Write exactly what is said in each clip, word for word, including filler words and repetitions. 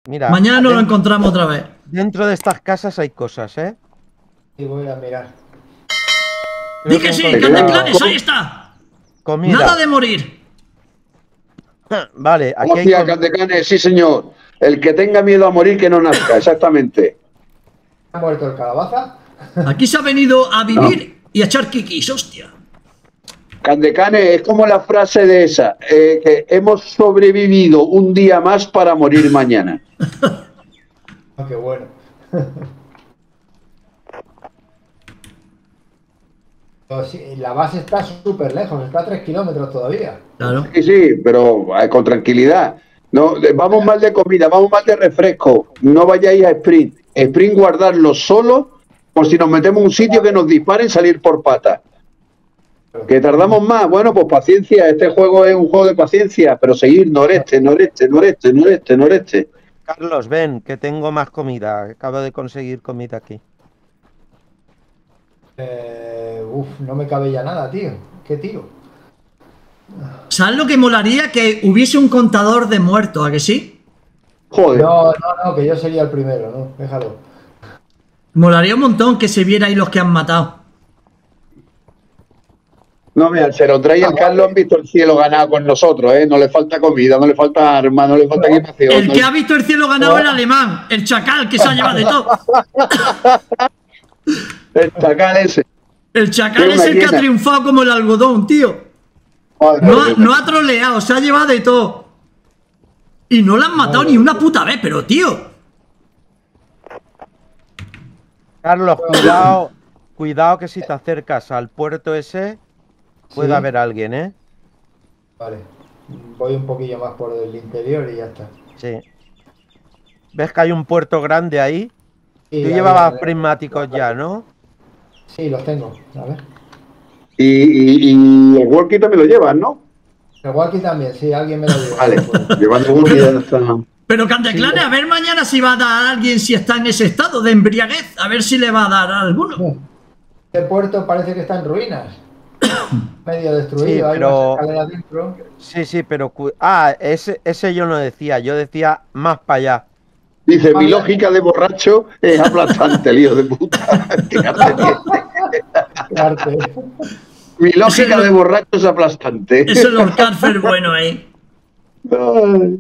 Mira. Mañana nos lo encontramos otra vez. Dentro de estas casas hay cosas, ¿eh? Y voy a mirar. ¡Di que sí, Candeclanes! ¡Ahí está! Comida. ¡Nada de morir! Vale, aquí Hostia, hay... Candeclanes, sí señor. El que tenga miedo a morir que no nazca, exactamente. ¿Ha muerto el calabaza? Aquí se ha venido a vivir no. y a echar kikis, hostia. Candeclanes, es como la frase de esa, eh, que hemos sobrevivido un día más para morir mañana. Oh, qué bueno. Sí, la base está súper lejos, está a tres kilómetros todavía. Claro. Sí, sí, pero eh, con tranquilidad. No, vamos mal de comida, vamos mal de refresco. No vayáis a sprint. Sprint guardarlo solo por si nos metemos en un sitio que nos disparen salir por patas. ¿Que tardamos más? Bueno, pues paciencia. Este juego es un juego de paciencia, pero seguir noreste, noreste, noreste, noreste, noreste. Carlos, ven, que tengo más comida. Acabo de conseguir comida aquí. Eh, uf, no me cabe ya nada, tío. ¿Qué tiro? ¿Sabes lo que molaría? Que hubiese un contador de muertos, ¿a que sí? Joder. No, no, no, que yo sería el primero, ¿no? Déjalo. Molaría un montón que se viera ahí los que han matado. No, mira, el Serotra y el Carlos han visto el cielo ganado con nosotros, ¿eh? No le falta comida, no le falta armas, no le falta equipación. El no que le... ha visto el cielo ganado es el alemán, el chacal que se ha llevado de todo. El chacal ese. El chacal es el que ha triunfado como el algodón, tío. No ha, no ha troleado, se ha llevado de todo. Y no la han matado ni una puta vez, pero tío. Carlos, cuidado, cuidado que si te acercas al puerto ese, puede ¿Sí? haber alguien, ¿eh? Vale. Voy un poquillo más por el interior y ya está. Sí. ¿Ves que hay un puerto grande ahí? Sí, Tú a llevabas ver, prismáticos ya, ¿no? Sí, los tengo. A ver. Y, y, y el walkie también lo llevas, ¿no? El walkie también, sí, alguien me lo lleva. Vale, llevando el walkie ya está. Pero Candeclane, a ver mañana si va a dar a alguien si está en ese estado de embriaguez. A ver si le va a dar a alguno. Este puerto parece que está en ruinas. Medio destruido, Sí, hay pero... una escalera dentro. Sí, sí, pero... Ah, ese, ese yo no decía, yo decía más para allá. Dice, mi lógica de borracho es aplastante, lío de puta. Mi lógica de borracho es aplastante. Es el Lord Carfer bueno ahí. Ay.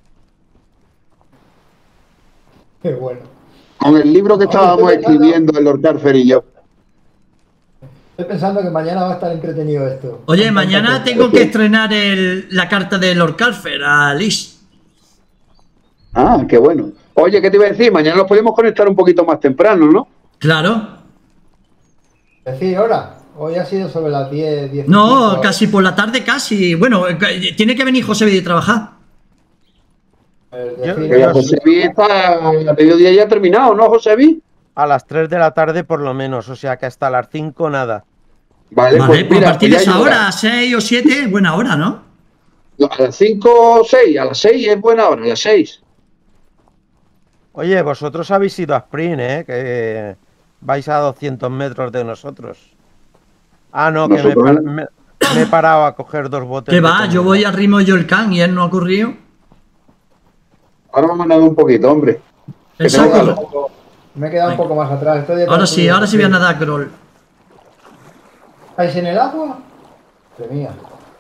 Qué bueno. Con el libro que estábamos escribiendo, el Lord Carfer y yo. Estoy pensando que mañana va a estar entretenido esto. Oye, mañana tengo que estrenar el, la carta de Lord Carfer a Liz. Ah, qué bueno. Oye, ¿qué te iba a decir? Mañana nos podemos conectar un poquito más temprano, ¿no? Claro. Decir, ahora. Hoy ha sido sobre las diez, diez. No, casi por la tarde, casi. Bueno, tiene que venir José de trabajar. Decir, yo, Josévi está a mediodía ya terminado, ¿no, Josévi? A las tres de la tarde por lo menos, o sea que hasta las cinco nada. Vale, vale pues, pues mira, a partir pues de esa hora, seis o siete, buena hora, ¿no? A las cinco o seis, a las seis es buena hora, a las seis. Oye, vosotros habéis ido a sprint, ¿eh? Que vais a doscientos metros de nosotros. Ah, no, que me, me, me he parado a coger dos botes. ¿Qué va? Yo voy al ritmo de Yolcán y él no ha ocurrido. Ahora me ha mandado un poquito, hombre. Exacto. Me he quedado un poco más atrás. Estoy ahora sí, ahora sí voy a nadar, Kroll. ¿Estáis en el agua? Madre mía.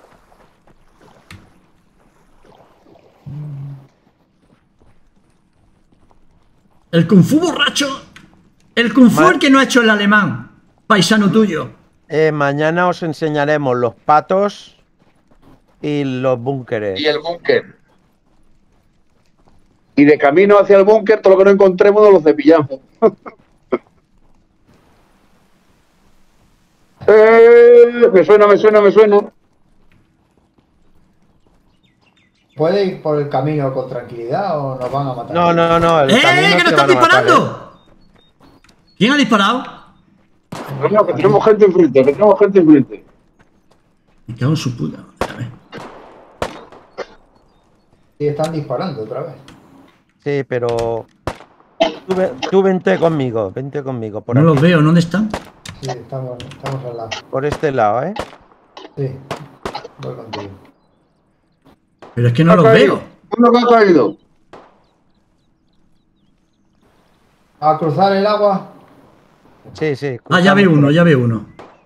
El Kung Fu borracho. El Kung Fu el que no ha hecho el alemán. Paisano tuyo. Eh, mañana os enseñaremos los patos y los búnkeres. Y el búnker. Y de camino hacia el búnker, todo lo que no encontremos nos lo cepillamos. eh, me suena, me suena, me suena. ¿Puede ir por el camino con tranquilidad o nos van a matar? No, no, no. El ¡Eh, eh, que nos están disparando! Matar, ¿eh? ¿Quién ha disparado? No, no, que tenemos gente enfrente, que tenemos gente enfrente. Me cago en su puta. Sí, están disparando otra vez. Sí, pero... Tú, tú vente conmigo, vente conmigo. Por no aquí. los veo, ¿dónde están? Sí, estamos, estamos al lado. Por este lado, ¿eh? Sí, voy contigo. Pero es que no los veo. ¿Dónde ha caído? ¿A cruzar el agua? Sí, sí. Ah, ya veo uno, ya veo uno.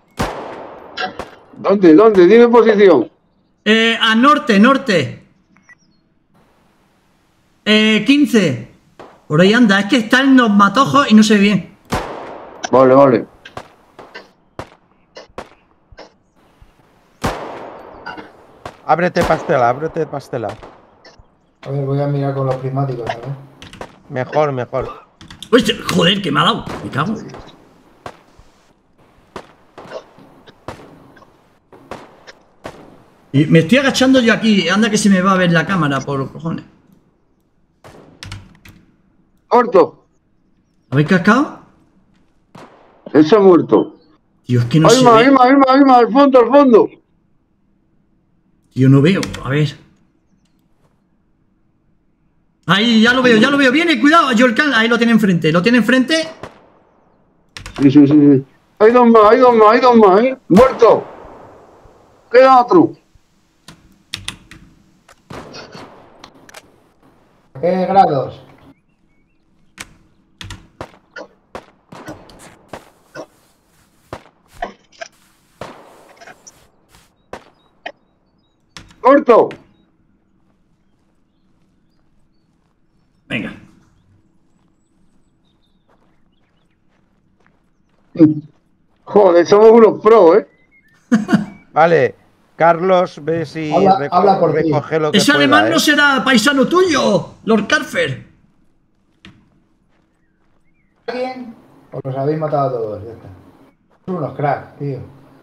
¿Dónde? ¿Dónde? Dime posición. Eh, a norte, norte. Eh, quince. Por ahí anda. Es que está en los matojos y no se ve bien. Vale, vale. Ábrete pastela, ábrete pastela. A ver, voy a mirar con los prismáticos, a ver. Mejor, mejor. Uy, joder, que me ha dado. Me cago. Y me estoy agachando yo aquí. Anda que se me va a ver la cámara, por cojones. Corto. ¿Habéis cascado? Ese ha muerto. Tío, es que no Hay se más, ve. hay más, hay más, hay más, al fondo, al fondo. Tío, no veo. A ver. Ahí, ya lo veo, ya lo veo. Viene, cuidado, Yolkan. Ahí lo tiene enfrente. Lo tiene enfrente. Sí, sí, sí, sí. Hay dos más, hay dos más, hay dos más, ¿eh? Muerto. Queda otro. ¿Qué grados? Corto. Venga. Joder, somos unos pros, ¿eh? Vale. Carlos, ve si Habla- reco- habla por ti. recoge lo que Ese pueda, alemán ¿eh? no será paisano tuyo, Lord Carfer. ¿Alguien? ¿O los habéis matado a todos? Ya está. Son unos cracks, tío.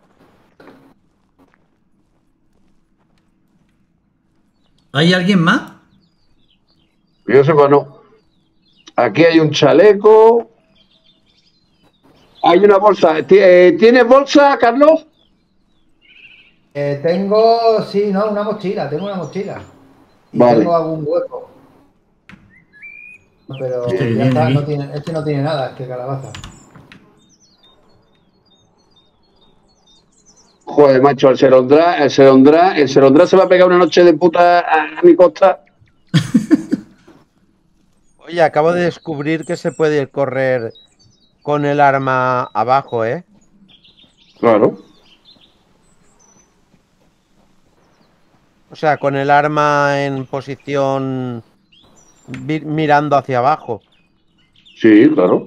¿Hay alguien más? Yo sepa, no. Aquí hay un chaleco. Hay una bolsa. ¿Tie- ¿Tienes bolsa, Carlos? Eh, tengo, sí, no, una mochila, tengo una mochila. Y Vale. tengo algún hueco. Pero Estoy ya bien está, aquí. no tiene, este no tiene nada, este calabaza. Joder, macho, el Serondrá, el Serondrá, el Serondrá se va a pegar una noche de puta a, a mi costa. Oye, acabo de descubrir que se puede correr con el arma abajo, ¿eh? Claro. O sea, con el arma en posición vi- mirando hacia abajo. Sí, claro.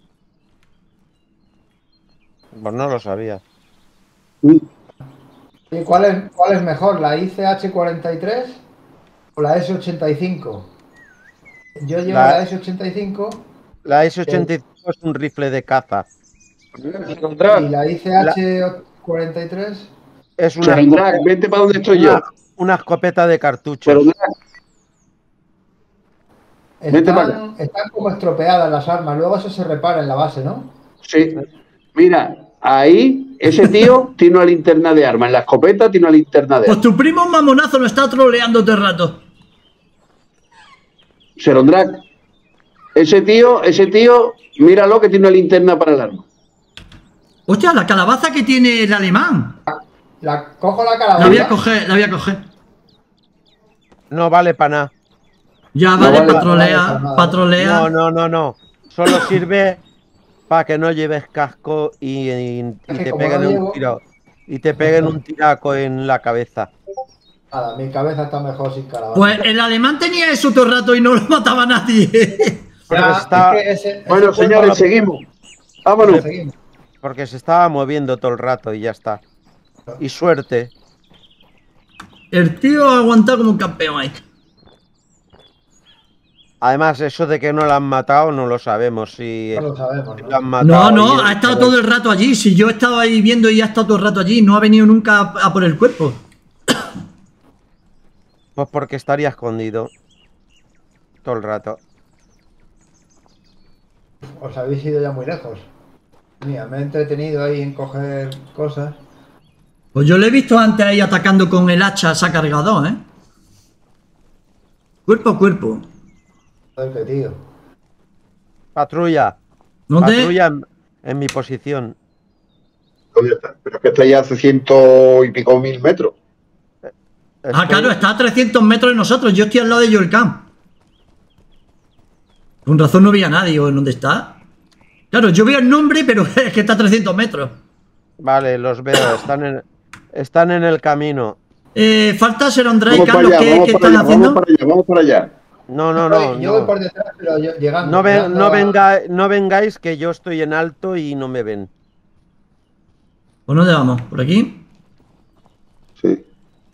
Pues no lo sabía. Mm. ¿Y cuál es, cuál es mejor, la I C H cuarenta y tres o la S ochenta y cinco? Yo llevo La- la, S ochenta y cinco La S ochenta y cinco es un rifle de caza. Serondrá, y la I C H cuarenta y tres Es una, Serondrá, escopeta, vente para donde estoy yo. una, una escopeta de cartuchos. Serondrá, Vete para están, están como estropeadas las armas, luego eso se repara en la base, ¿no? sí. Mira, ahí ese tío tiene una linterna de arma. En la escopeta tiene una linterna de Pues arma. tu primo mamonazo lo está troleando todo el rato. Serondrá, ese tío, ese tío, míralo que tiene una linterna para el arma. Hostia, la calabaza que tiene el alemán. La, cojo la La calabaza. voy a coger, la voy a coger. No vale para nada. Ya, No vale, vale, patrolea, no vale para nada. patrolea. No, no, no, no. Solo sirve para que no lleves casco y, y- y que te como peguen no un llevo- tiro. Y te peguen un tiraco en la cabeza. Nada, mi cabeza está mejor sin calabaza. Pues el alemán tenía eso todo el rato y no lo mataba a nadie. Porque, Ya, se estaba, es que ese- ese Bueno, cuerpo señores, lo- seguimos. lo Vámonos. seguimos. porque se estaba moviendo todo el rato y ya está. Y suerte. El tío ha aguantado como un campeón ahí. Además, eso de que no lo han matado no lo sabemos. Si No lo sabemos, lo ¿no? han matado. No, no, y- ha estado todo el rato allí. Si yo he estado ahí viendo y ha estado todo el rato allí, no ha venido nunca a, a por el cuerpo. Pues porque estaría escondido todo el rato. Os habéis ido ya muy lejos. Mira, me he entretenido ahí en coger cosas. Pues yo lo he visto antes ahí atacando con el hacha, se ha cargado, ¿eh? Cuerpo a cuerpo. Joder, qué tío. Patrulla. ¿Dónde? Patrulla en, en mi posición. ¿Dónde está? Pero es que está ya hace ciento y pico mil metros. Ah, Estoy- claro, está a trescientos metros de nosotros. Yo estoy al lado de Joel Camp. Con razón no veía a nadie. ¿O dónde está? Claro, yo veo el nombre, pero es que está a trescientos metros. Vale, los veo, están en, están en el camino. Eh, falta Seron Drive, Vamos para Carlos, allá, ¿qué, vamos ¿qué para están allá, haciendo? vamos para allá, vamos para allá. No, no, no. Yo voy no. por detrás, pero yo, llegando. No, ven- llegando no, a- venga, no vengáis que yo estoy en alto y no me ven. ¿Por dónde vamos? ¿Por aquí? Sí.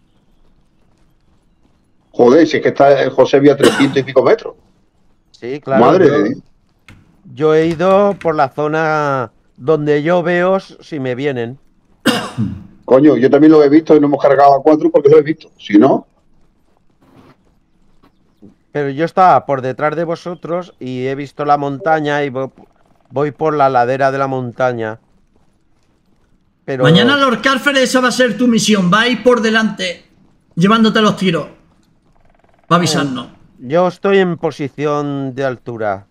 Joder, si es que está el José vía trescientos y pico metros. Sí, claro. Madre yo, de Dios. yo he ido por la zona donde yo veo si me vienen. Coño, yo también lo he visto y no hemos cargado a cuatro porque lo he visto. Si no, Pero yo estaba por detrás de vosotros y he visto la montaña y vo- voy por la ladera de la montaña. Pero Mañana, Lord Carfer, esa va a ser tu misión. Va a ir por delante, llevándote los tiros. Va a avisarnos. yo estoy en posición de altura.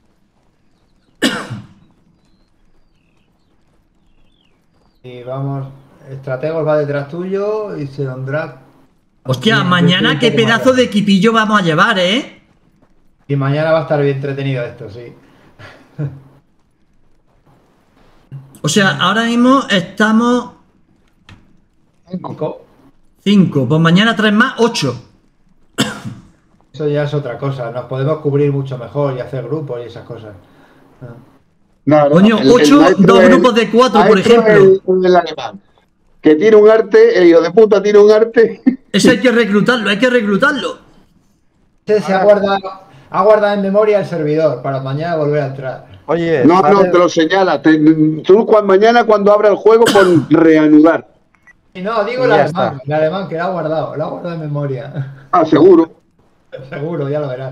Y vamos, Estrategos va detrás tuyo y se vendrá. Hostia, Yo mañana estoy qué un poco pedazo más de equipillo vamos a llevar, ¿eh? Y mañana va a estar bien entretenido esto, sí. O sea, ahora mismo estamos Cinco. cinco. Pues mañana tres más, ocho. Eso ya es otra cosa. Nos podemos cubrir mucho mejor y hacer grupos y esas cosas. Ah. no, no, Coño, el- el ocho, maestro dos es- grupos de cuatro, por maestro ejemplo. es El, el alemán. Que tiene un arte, el hijo de puta tiene un arte. Eso hay que reclutarlo, hay que reclutarlo. Este se ha guardado, ha guardado en memoria el servidor para mañana volver a entrar. Oye, No, no, ¿sabes? te lo señala. Te- tú cuando, mañana cuando abra el juego pon reanudar. Y no, digo Y el ya alemán, está. el alemán que lo ha guardado, lo ha guardado en memoria. Ah, seguro. Seguro, ya lo verás.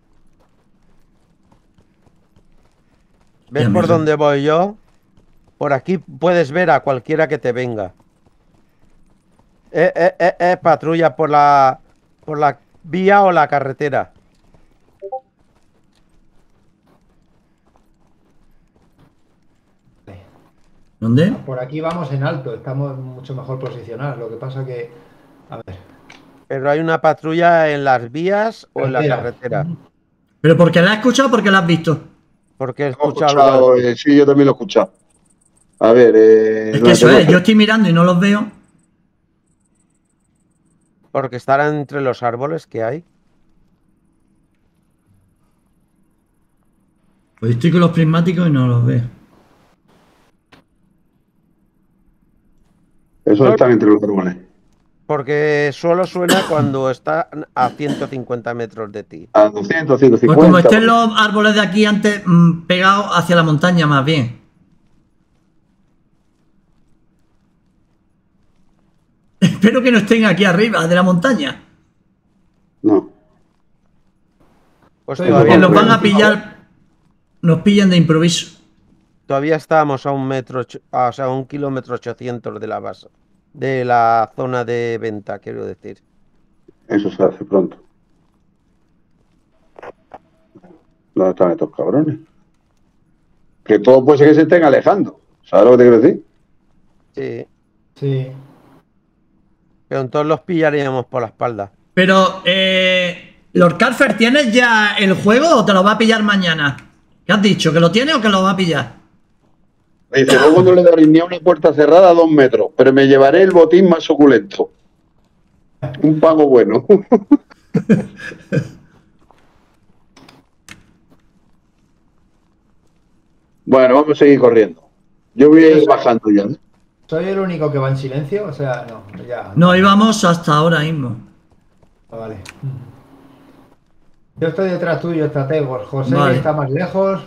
¿Ves Ya, por mira. dónde voy yo? Por aquí puedes ver a cualquiera que te venga. Eh, eh, eh, eh, patrulla por la por la vía o la carretera. ¿Dónde? Por aquí vamos en alto, estamos mucho mejor posicionados. Lo que pasa que, a ver, Pero hay una patrulla en las vías o en la Carretera. carretera. ¿Pero porque la has escuchado o porque la has visto? Porque he Hemos escuchado escuchado, algo. eh, sí, yo también lo he escuchado. A ver, eh, Es no, que eso no, es, yo estoy mirando y no los veo. Porque estarán entre los árboles que hay. Pues estoy con los prismáticos y no los veo. Esos están entre los árboles. Porque solo suena cuando está a ciento cincuenta metros de ti. A doscientos, ciento Pues cincuenta. como estén los árboles de aquí antes mm, pegados hacia la montaña más bien. Espero que no estén aquí arriba de la montaña. No. Pues Sí, Que todavía, nos van a pillar. Nos pillan de improviso. todavía estamos a un metro, och- ah, o sea, a un kilómetro ochocientos de la base. De la zona de venta, quiero decir. Eso se hace pronto. ¿Dónde están estos cabrones? Que todo puede ser que se estén alejando. ¿Sabes lo que te quiero decir? Sí. sí. Pero entonces los pillaríamos por la espalda. Pero, eh, Lord Carfer, ¿tienes ya el juego o te lo va a pillar mañana? ¿Qué has dicho? ¿Que lo tiene o que lo va a pillar? Dice, luego no le daré ni a una puerta cerrada a dos metros, pero me llevaré el botín más suculento. Un pago bueno. Bueno, vamos a seguir corriendo. Yo voy a ir bajando ya. ¿eh? ¿Soy el único que va en silencio? O sea, no, ya. No, íbamos hasta ahora mismo. Ah, vale. Yo estoy detrás tuyo, estrategos. José Vale. está más lejos.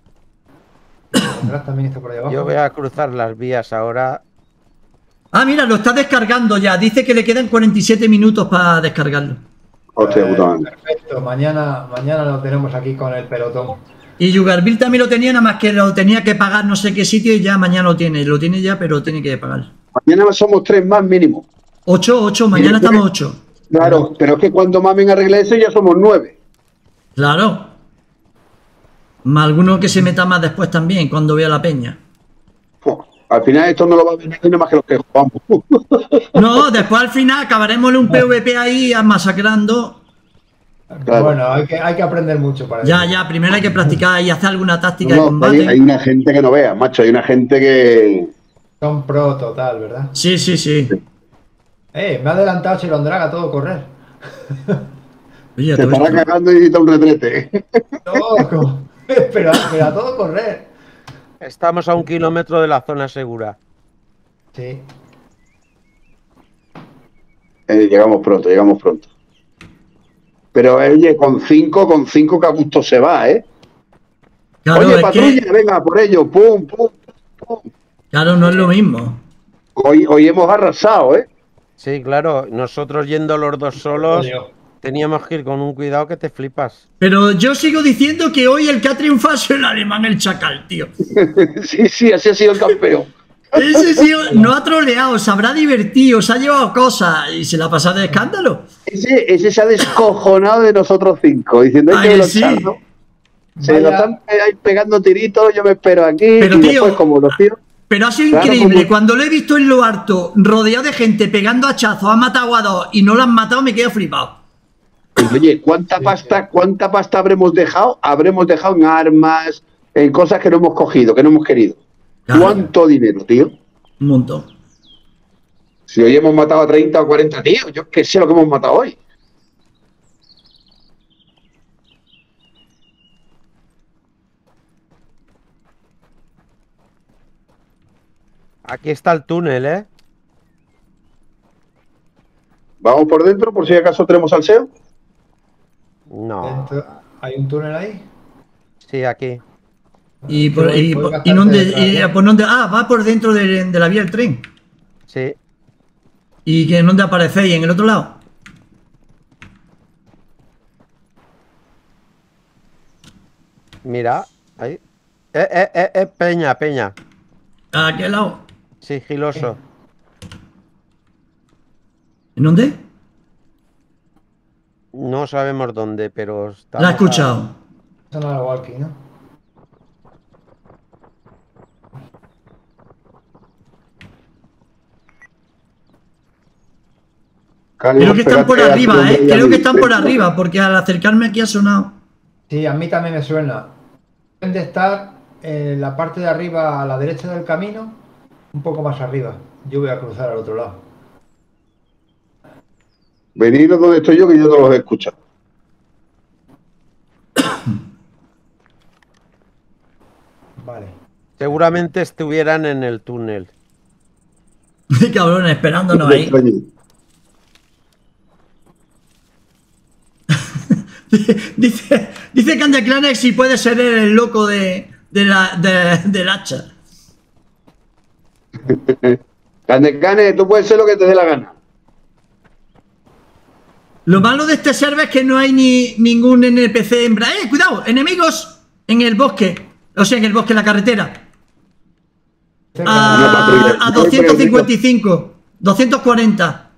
Atrás también está por ahí abajo. Yo voy a cruzar las vías ahora. Ah, mira, lo está descargando ya. Dice que le quedan cuarenta y siete minutos para descargarlo. Hostia, Eh, puta madre. Perfecto, mañana, mañana lo tenemos aquí con el pelotón. Y Yugarville también lo tenía, nada más que lo tenía que pagar no sé qué sitio y ya mañana lo tiene. Lo tiene ya, pero tiene que pagar. Mañana somos tres más mínimo. Ocho, ocho, mañana estamos ocho. Claro, pero es que cuando Mamen arregle eso ya somos nueve. Claro. Más alguno que se meta más después también, cuando vea la peña. Jo, al final esto no lo va a ver nadie nada más que los que jugamos. No, después al final acabaremos en un PvP ahí masacrando. Claro. Bueno, hay que, hay que aprender mucho para Ya, eso. ya, primero hay que practicar y hacer alguna táctica No, de combate. hay, hay una gente que no vea, macho, hay una gente que... Son pro total, ¿verdad? Sí, sí, sí. Eh, me ha adelantado Chilondraga a todo correr. Oye, Se todo estará esto. cagando y da un retrete. Todo, pero, pero a todo correr. Estamos a un kilómetro de la zona segura. Sí. Eh, llegamos pronto, llegamos pronto. Pero oye, con cinco, con cinco que a gusto se va, ¿eh? Claro, oye, es patrulla, que, venga, por ello, pum, pum, pum. claro, no es lo mismo. Hoy, hoy hemos arrasado, ¿eh? Sí, claro. Nosotros yendo los dos solos, teníamos que ir con un cuidado que te flipas. Pero yo sigo diciendo que hoy el que ha triunfado es el alemán, el chacal, tío. Sí, sí, así ha sido el campeón. Ese tío no ha troleado, se habrá divertido, se ha llevado cosas y se la ha pasado de escándalo. Ese, ese se ha descojonado de nosotros cinco, diciendo ¿A que que los sí? charlos se Vaya. lo están pe- ahí pegando tiritos, yo me espero aquí. Pero, y tío, después, como los tíos. Pero ha sido Claro, increíble. como- Cuando lo he visto en lo harto, rodeado de gente, pegando hachazos, ha matado a dos y no lo han matado, me quedo flipado. Oye, ¿cuánta pasta, cuánta pasta habremos dejado? Habremos dejado en armas, en cosas que no hemos cogido, que no hemos querido. Claro. ¿Cuánto dinero, tío? Un montón. Si hoy hemos matado a treinta o cuarenta tíos, yo qué sé lo que hemos matado hoy. Aquí está el túnel, ¿eh? Vamos por dentro, por si acaso tenemos salseo. No. Dentro- ¿Hay un túnel ahí? Sí, aquí. ¿Y, por, Voy- y, voy por- bastante y dónde, detrás, y, ¿eh? por dónde? Ah, va por dentro de, de la vía del tren. Sí. ¿Y que dónde aparecéis? ¿En el otro lado? Mira. Ahí. Eh, eh, eh, eh, Peña, Peña. ¿A qué lado? Sigiloso. ¿En dónde? No sabemos dónde, pero está. La he escuchado. Eso no es algo aquí, ¿no? Creo que están por arriba, ¿eh? Creo que están por arriba, porque al acercarme aquí ha sonado. Sí, a mí también me suena. Deben de estar en la parte de arriba a la derecha del camino, un poco más arriba. Yo voy a cruzar al otro lado. Veniros donde estoy yo, que yo no los he escuchado. Vale. Seguramente estuvieran en el túnel. Cabrones, esperándonos ahí. Dice, dice Candeclanex si puede ser él el loco de, de la, de, del hacha. Candecane, tú puedes ser lo que te dé la gana. Lo malo de este server es que no hay ni ningún N P C hembra. ¡Eh, cuidado! ¡Enemigos! En el bosque. O sea, en el bosque, en la carretera. Una patrulla. A, a doscientos cincuenta y cinco. doscientos cuarenta.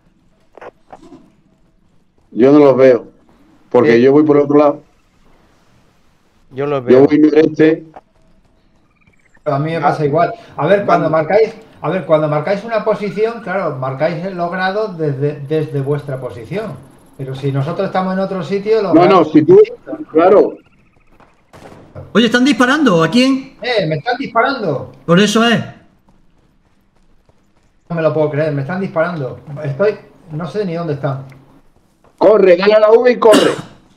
Yo no los veo. Porque Sí. yo voy por el otro lado. Yo los Yo veo. voy noreste. A mí me pasa igual. A ver, cuando marcáis, a ver, cuando marcáis una posición, claro, marcáis el logrado desde, desde vuestra posición. Pero si nosotros estamos en otro sitio, los No, no, grados si son tú. distintos. Claro. Oye, están disparando. ¿A quién? ¡Eh! ¡Me están disparando! Por eso es. No me lo puedo creer, me están disparando. Estoy. No sé ni dónde están. Corre, gana la V y corre.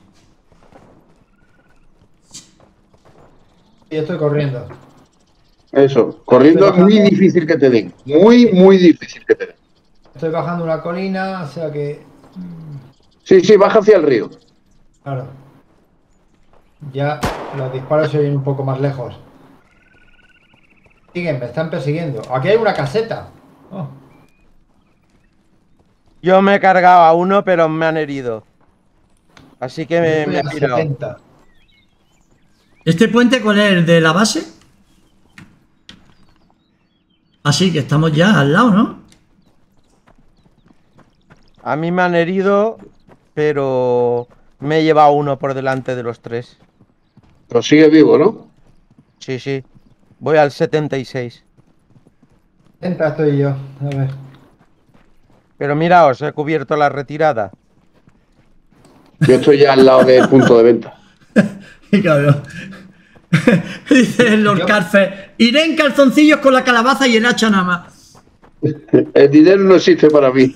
Y estoy corriendo. Eso. Corriendo es muy difícil que te den. Muy, muy difícil que te den. Estoy bajando una colina, o sea que. Sí, sí, baja hacia el río. Claro. Ya los disparos se oyen un poco más lejos. Siguen, me están persiguiendo. Aquí hay una caseta. Oh. Yo me he cargado a uno, pero me han herido. Así que me, Estoy me he a pirado. setenta. ¿Este puente cuál es? ¿El de la base? Así que estamos ya al lado, ¿no? A mí me han herido, pero me he llevado uno por delante de los tres. Pero sigue vivo, ¿no? Sí, sí. Voy al setenta y seis. setenta estoy yo. A ver. Pero mira, os he cubierto la retirada. Yo estoy ya al lado del punto de venta. Qué cabrón. Dice el Lord Carfer, iré en calzoncillos con la calabaza y el hacha nada más. El dinero no existe para mí.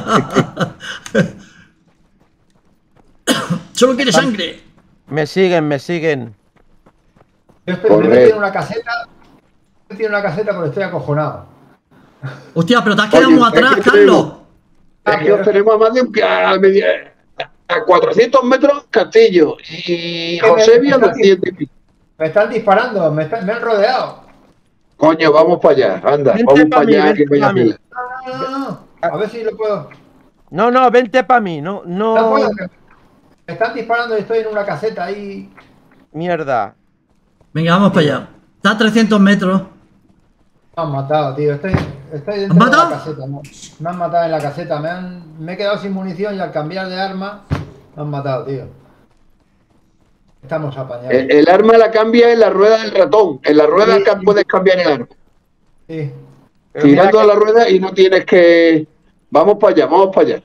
Solo quiere sangre. Me siguen, me siguen. Yo estoy me he metido en una caseta. Me he metido en una caseta porque estoy acojonado. Hostia, pero te has quedado muy atrás, es que Carlos. Es que os tenemos a más de un, a, a cuatrocientos metros Castillo y Josebi a doscientos. Me están disparando, me, están, me han rodeado. Coño, vamos para allá, anda, Vente vamos pa para mí, allá. Que vente pa mí. No, no, no, no. A ver si lo puedo. No, no, vente para mí, no, no. No puedo. Me están disparando y estoy en una caseta ahí. Mierda. Venga, vamos para allá. Está a trescientos metros. Me han matado, tío. Estoy, estoy dentro de la caseta. ¿No? Me han matado en la caseta. Me, han, me he quedado sin munición y al cambiar de arma me han matado, tío. Estamos apañados. El, el arma la cambia en la rueda del ratón. En la rueda sí, puedes cambiar el arma. Sí. Girando a la rueda y no tienes que... Vamos para allá, vamos para allá.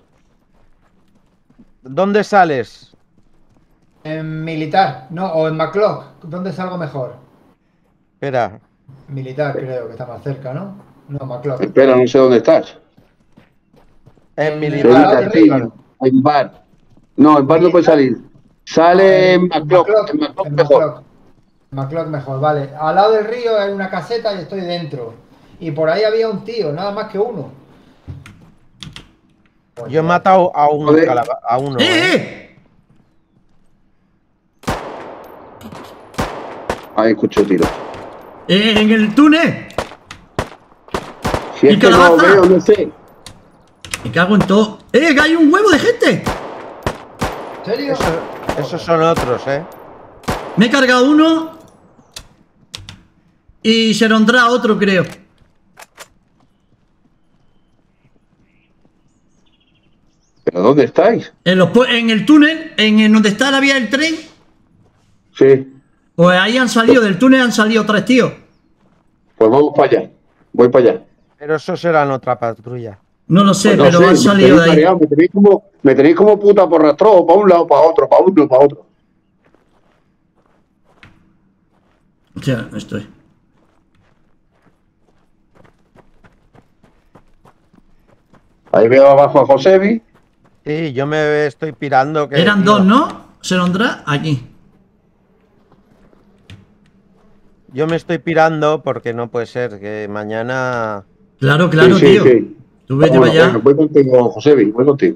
¿Dónde sales? En militar, no, o en McClock. ¿Dónde salgo mejor? Espera. Militar creo que está más cerca, ¿no? No, McClock. Espera, no sé dónde estás. En militar. En bar. No, en bar no puede salir. Sale en McClock. En McClock mejor. McClock mejor, vale. Al lado del río hay una caseta y estoy dentro. Y por ahí había un tío, nada más que uno. Yo he matado a, un a uno. ¡Eh, eh! Ahí escucho tiro. Eh, en el túnel. Si es que no lo veo, no sé. Me cago en todo. ¡Eh, que hay un huevo de gente! ¿En serio? Eso, esos son otros, eh. Me he cargado uno. Y se rondrá otro, creo. ¿Pero dónde estáis? En, los, en el túnel, en, en donde está la vía del tren. Sí. Pues ahí han salido, del túnel han salido tres tíos. Pues vamos para allá. Voy para allá. Pero esos serán otra patrulla. No lo sé, pues no pero sé, han salido de ahí. Mareado, me, tenéis como, me tenéis como puta por rastro, para un lado, para otro, para uno, para otro. Ya, estoy. Ahí veo abajo a Josebi. Sí, yo me estoy pirando. Que, Eran tío, dos, ¿no? Se rondrá aquí. Yo me estoy pirando porque no puede ser que mañana... Claro, claro, sí, sí, tío. Sí. Tú vete Bueno, para allá. bueno, voy contigo, Josebi, voy contigo.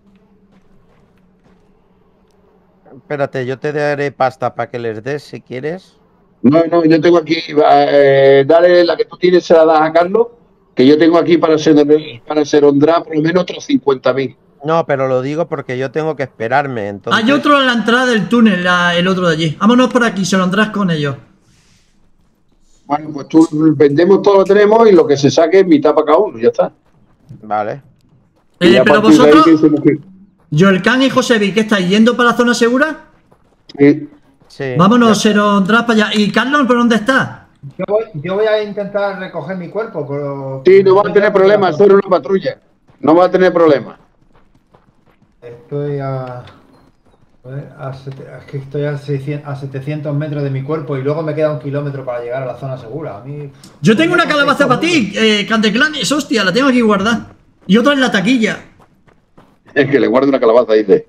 Espérate, yo te daré pasta para que les des si quieres. No, no, yo tengo aquí, eh, dale la que tú tienes, se la das a Carlos, que yo tengo aquí para ser para Serondrá por lo menos otros cincuenta mil. No, pero lo digo porque yo tengo que esperarme. Entonces... Hay otro a la entrada del túnel, la, el otro de allí. Vámonos por aquí, se rondrás con ellos. Bueno, pues tú vendemos todo lo que tenemos y lo que se saque es mitad para cada uno, ya está. Vale. Eh, pero vosotros, Joelcan y Josebi, ¿qué estáis yendo para la zona segura? Sí. Sí, vámonos, se rondrás para allá. ¿Y Carlos, por dónde está? Yo voy, yo voy a intentar recoger mi cuerpo, pero... Sí, no va a tener problemas, esto era una patrulla. No va a tener problemas. Estoy a... a es que estoy a, seiscientos, a setecientos metros de mi cuerpo y luego me queda un kilómetro para llegar a la zona segura. A mí... Yo tengo una calabaza para ti, eh, Canteclanes, hostia, la tengo aquí guardada. Y otra en la taquilla. Es que le guardo una calabaza, dice.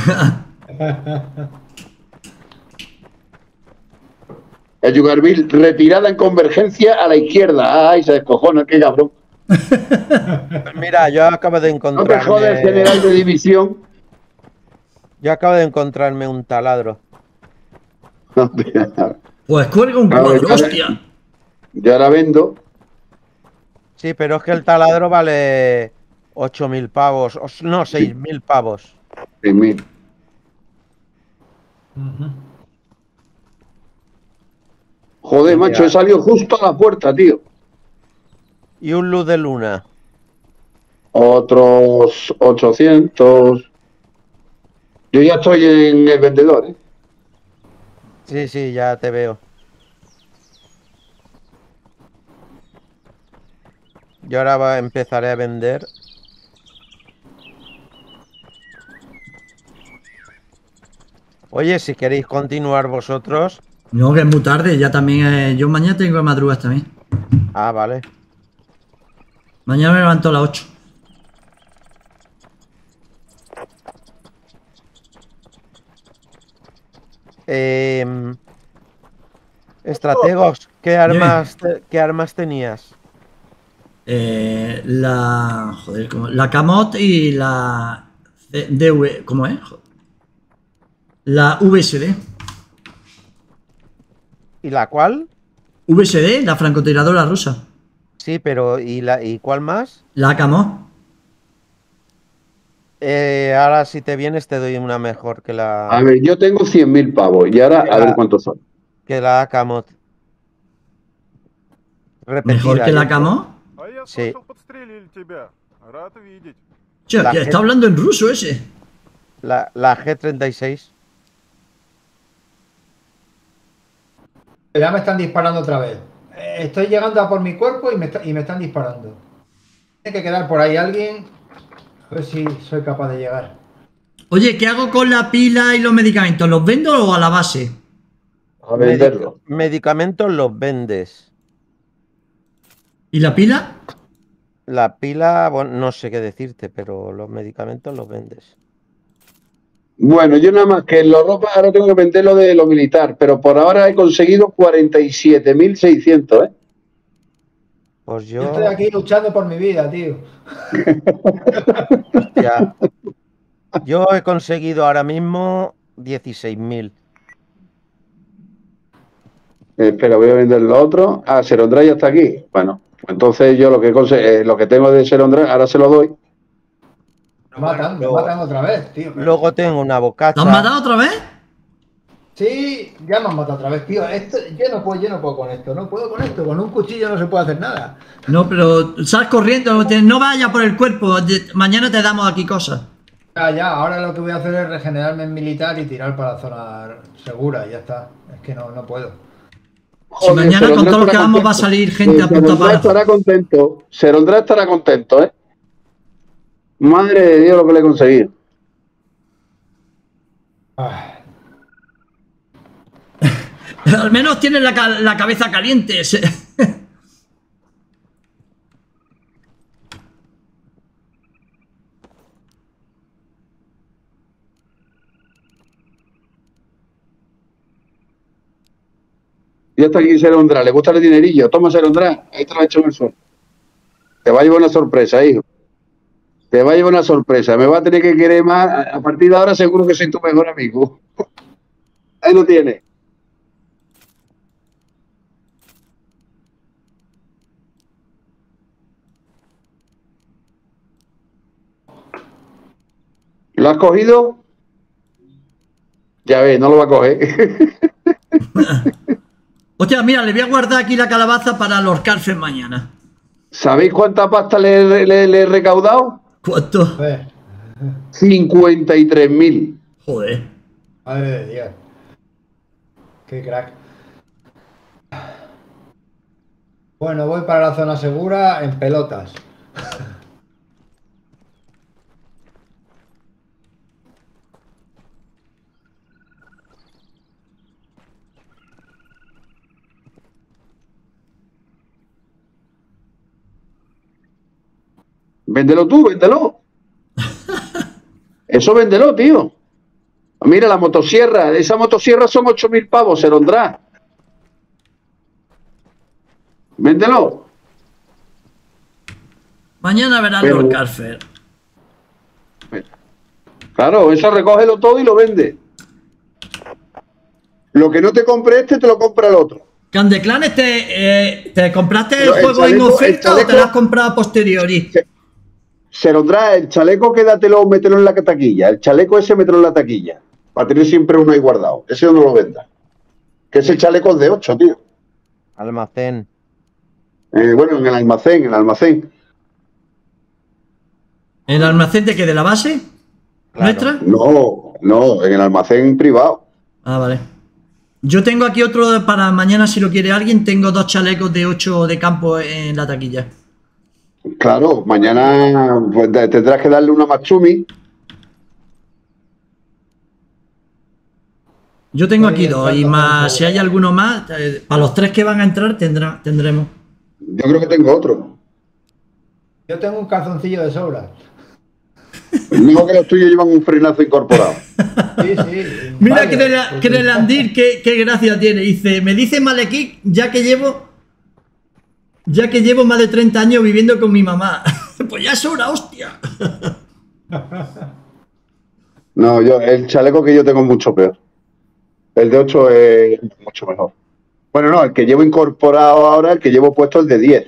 El Yugarville, retirada en convergencia a la izquierda. Ay, se descojona, qué cabrón. Mira, yo acabo de encontrarme... No te jodes, general de división. Yo acabo de encontrarme un taladro. Pues cuelga un Claro, cuadro, ya- hostia. Yo ahora vendo. Sí, pero es que el taladro vale ocho mil pavos. o- No, seis mil pavos. seis mil. Ujú. Joder, Mira. macho, he salido justo a la puerta, tío. Y un luz de luna. Otros ochocientos. Yo ya estoy en el vendedor, ¿eh? Sí, sí, ya te veo. Yo ahora va- empezaré a vender. Oye, si queréis continuar vosotros... No, que es muy tarde, ya también... Eh, yo mañana tengo que madrugar también. Ah, vale. Mañana me levanto a las ocho. Eh, estrategos, ¿qué armas, te, ¿qué armas tenías? Eh, la... Joder, ¿cómo? La Camot y la... D V... ¿Cómo es? La V S D. ¿Y la cuál? V S D, la francotiradora rusa. Sí, pero ¿y, la, ¿y cuál más? La Camot. Eh, ahora si te vienes te doy una mejor que la... A ver, yo tengo cien mil pavos y ahora a la, ver cuántos son. Que la Akamot. Repetida, ¿Mejor que la Camot? Sí. Che, que está hablando en ruso ese. La, la G treinta y seis. Ya me están disparando otra vez. Estoy llegando a por mi cuerpo y me, está, y me están disparando. Tiene que quedar por ahí alguien. A ver si soy capaz de llegar. Oye, ¿qué hago con la pila y los medicamentos? ¿Los vendo o a la base? A venderlo. Medic medicamentos los vendes. ¿Y la pila? La pila, bueno, no sé qué decirte, pero los medicamentos los vendes. Bueno, yo nada más que en los ropas ahora tengo que vender lo de lo militar, pero por ahora he conseguido cuarenta y siete mil seiscientos, ¿eh? Pues yo... yo estoy aquí luchando por mi vida, tío. Hostia. Yo he conseguido ahora mismo dieciséis mil. Eh, espera, voy a vender lo otro. Ah, Serondra ya está aquí. Bueno, pues entonces yo lo que eh, lo que tengo de Serondra, ahora se lo doy. Me matan, me matan otra vez, tío. Luego tengo una bocacha. ¿Te han matado otra vez? Sí, ya me han matado otra vez, tío. Esto, yo no puedo, yo no puedo con esto, no puedo con esto. Con un cuchillo no se puede hacer nada. No, pero sal corriendo, no vayas por el cuerpo. Mañana te damos aquí cosas. Ya, ya, ahora lo que voy a hacer es regenerarme en militar y tirar para la zona segura, y ya está. Es que no, no puedo. Si Joder, mañana con todo lo que vamos va a salir gente a punta para. estará contento. Serondra estará contento, ¿eh? Madre de Dios lo que le he conseguido. Ah. Al menos tienes la, la cabeza caliente. Ya está aquí Serondra, le gusta el dinerillo. Toma, Serondra, ahí te lo he hecho en el suelo. Te va a llevar una sorpresa, hijo. Te va a llevar una sorpresa. Me va a tener que querer más. A partir de ahora seguro que soy tu mejor amigo. Ahí lo tienes. ¿Lo has cogido? Ya ves, no lo va a coger. Hostia, mira, le voy a guardar aquí la calabaza para los Carfes mañana. ¿Sabéis cuánta pasta le, le, le he recaudado? ¿Cuánto? cincuenta y tres mil. Joder. Madre de Dios. Qué crack. Bueno, voy para la zona segura en pelotas. Véndelo tú, véndelo. Eso véndelo, tío. Mira la motosierra. Esa motosierra son ocho mil pavos, Serondra. Véndelo. Mañana verás Pero... los Carfer. Claro, eso recógelo todo y lo vende. Lo que no te compre este, te lo compra el otro. Candeclanes, ¿te, eh, ¿te compraste el, el juego chaleco, en oferta chaleco, o te lo has comprado a posteriori? Se, Serondra, el chaleco quédatelo, mételo en la taquilla. El chaleco ese, mételo en la taquilla. Para tener siempre uno ahí guardado. Ese no lo venda. Que ese chaleco es de ocho, tío. Almacén. Eh, bueno, en el almacén, en el almacén. ¿En el almacén de qué? ¿De la base? Claro. ¿Nuestra? No, no, en el almacén privado. Ah, vale. Yo tengo aquí otro para mañana, si lo quiere alguien. Tengo dos chalecos de ocho de campo en la taquilla. Claro, mañana pues, tendrás que darle una Matsumi. Yo tengo aquí dos y más, si hay alguno más, eh, para los tres que van a entrar tendrá, tendremos. Yo creo que tengo otro. Yo tengo un calzoncillo de sobra. No, que los tuyos llevan un frenazo incorporado. Sí, sí. Mira, Vale, Krelandir, qué, qué gracia tiene. Dice, me dice Malekith, ya que llevo, ya que llevo más de treinta años viviendo con mi mamá. Pues ya es hora, hostia. No, yo, el chaleco que yo tengo es mucho peor. El de ocho es mucho mejor. Bueno, no, el que llevo incorporado ahora, el que llevo puesto es de diez.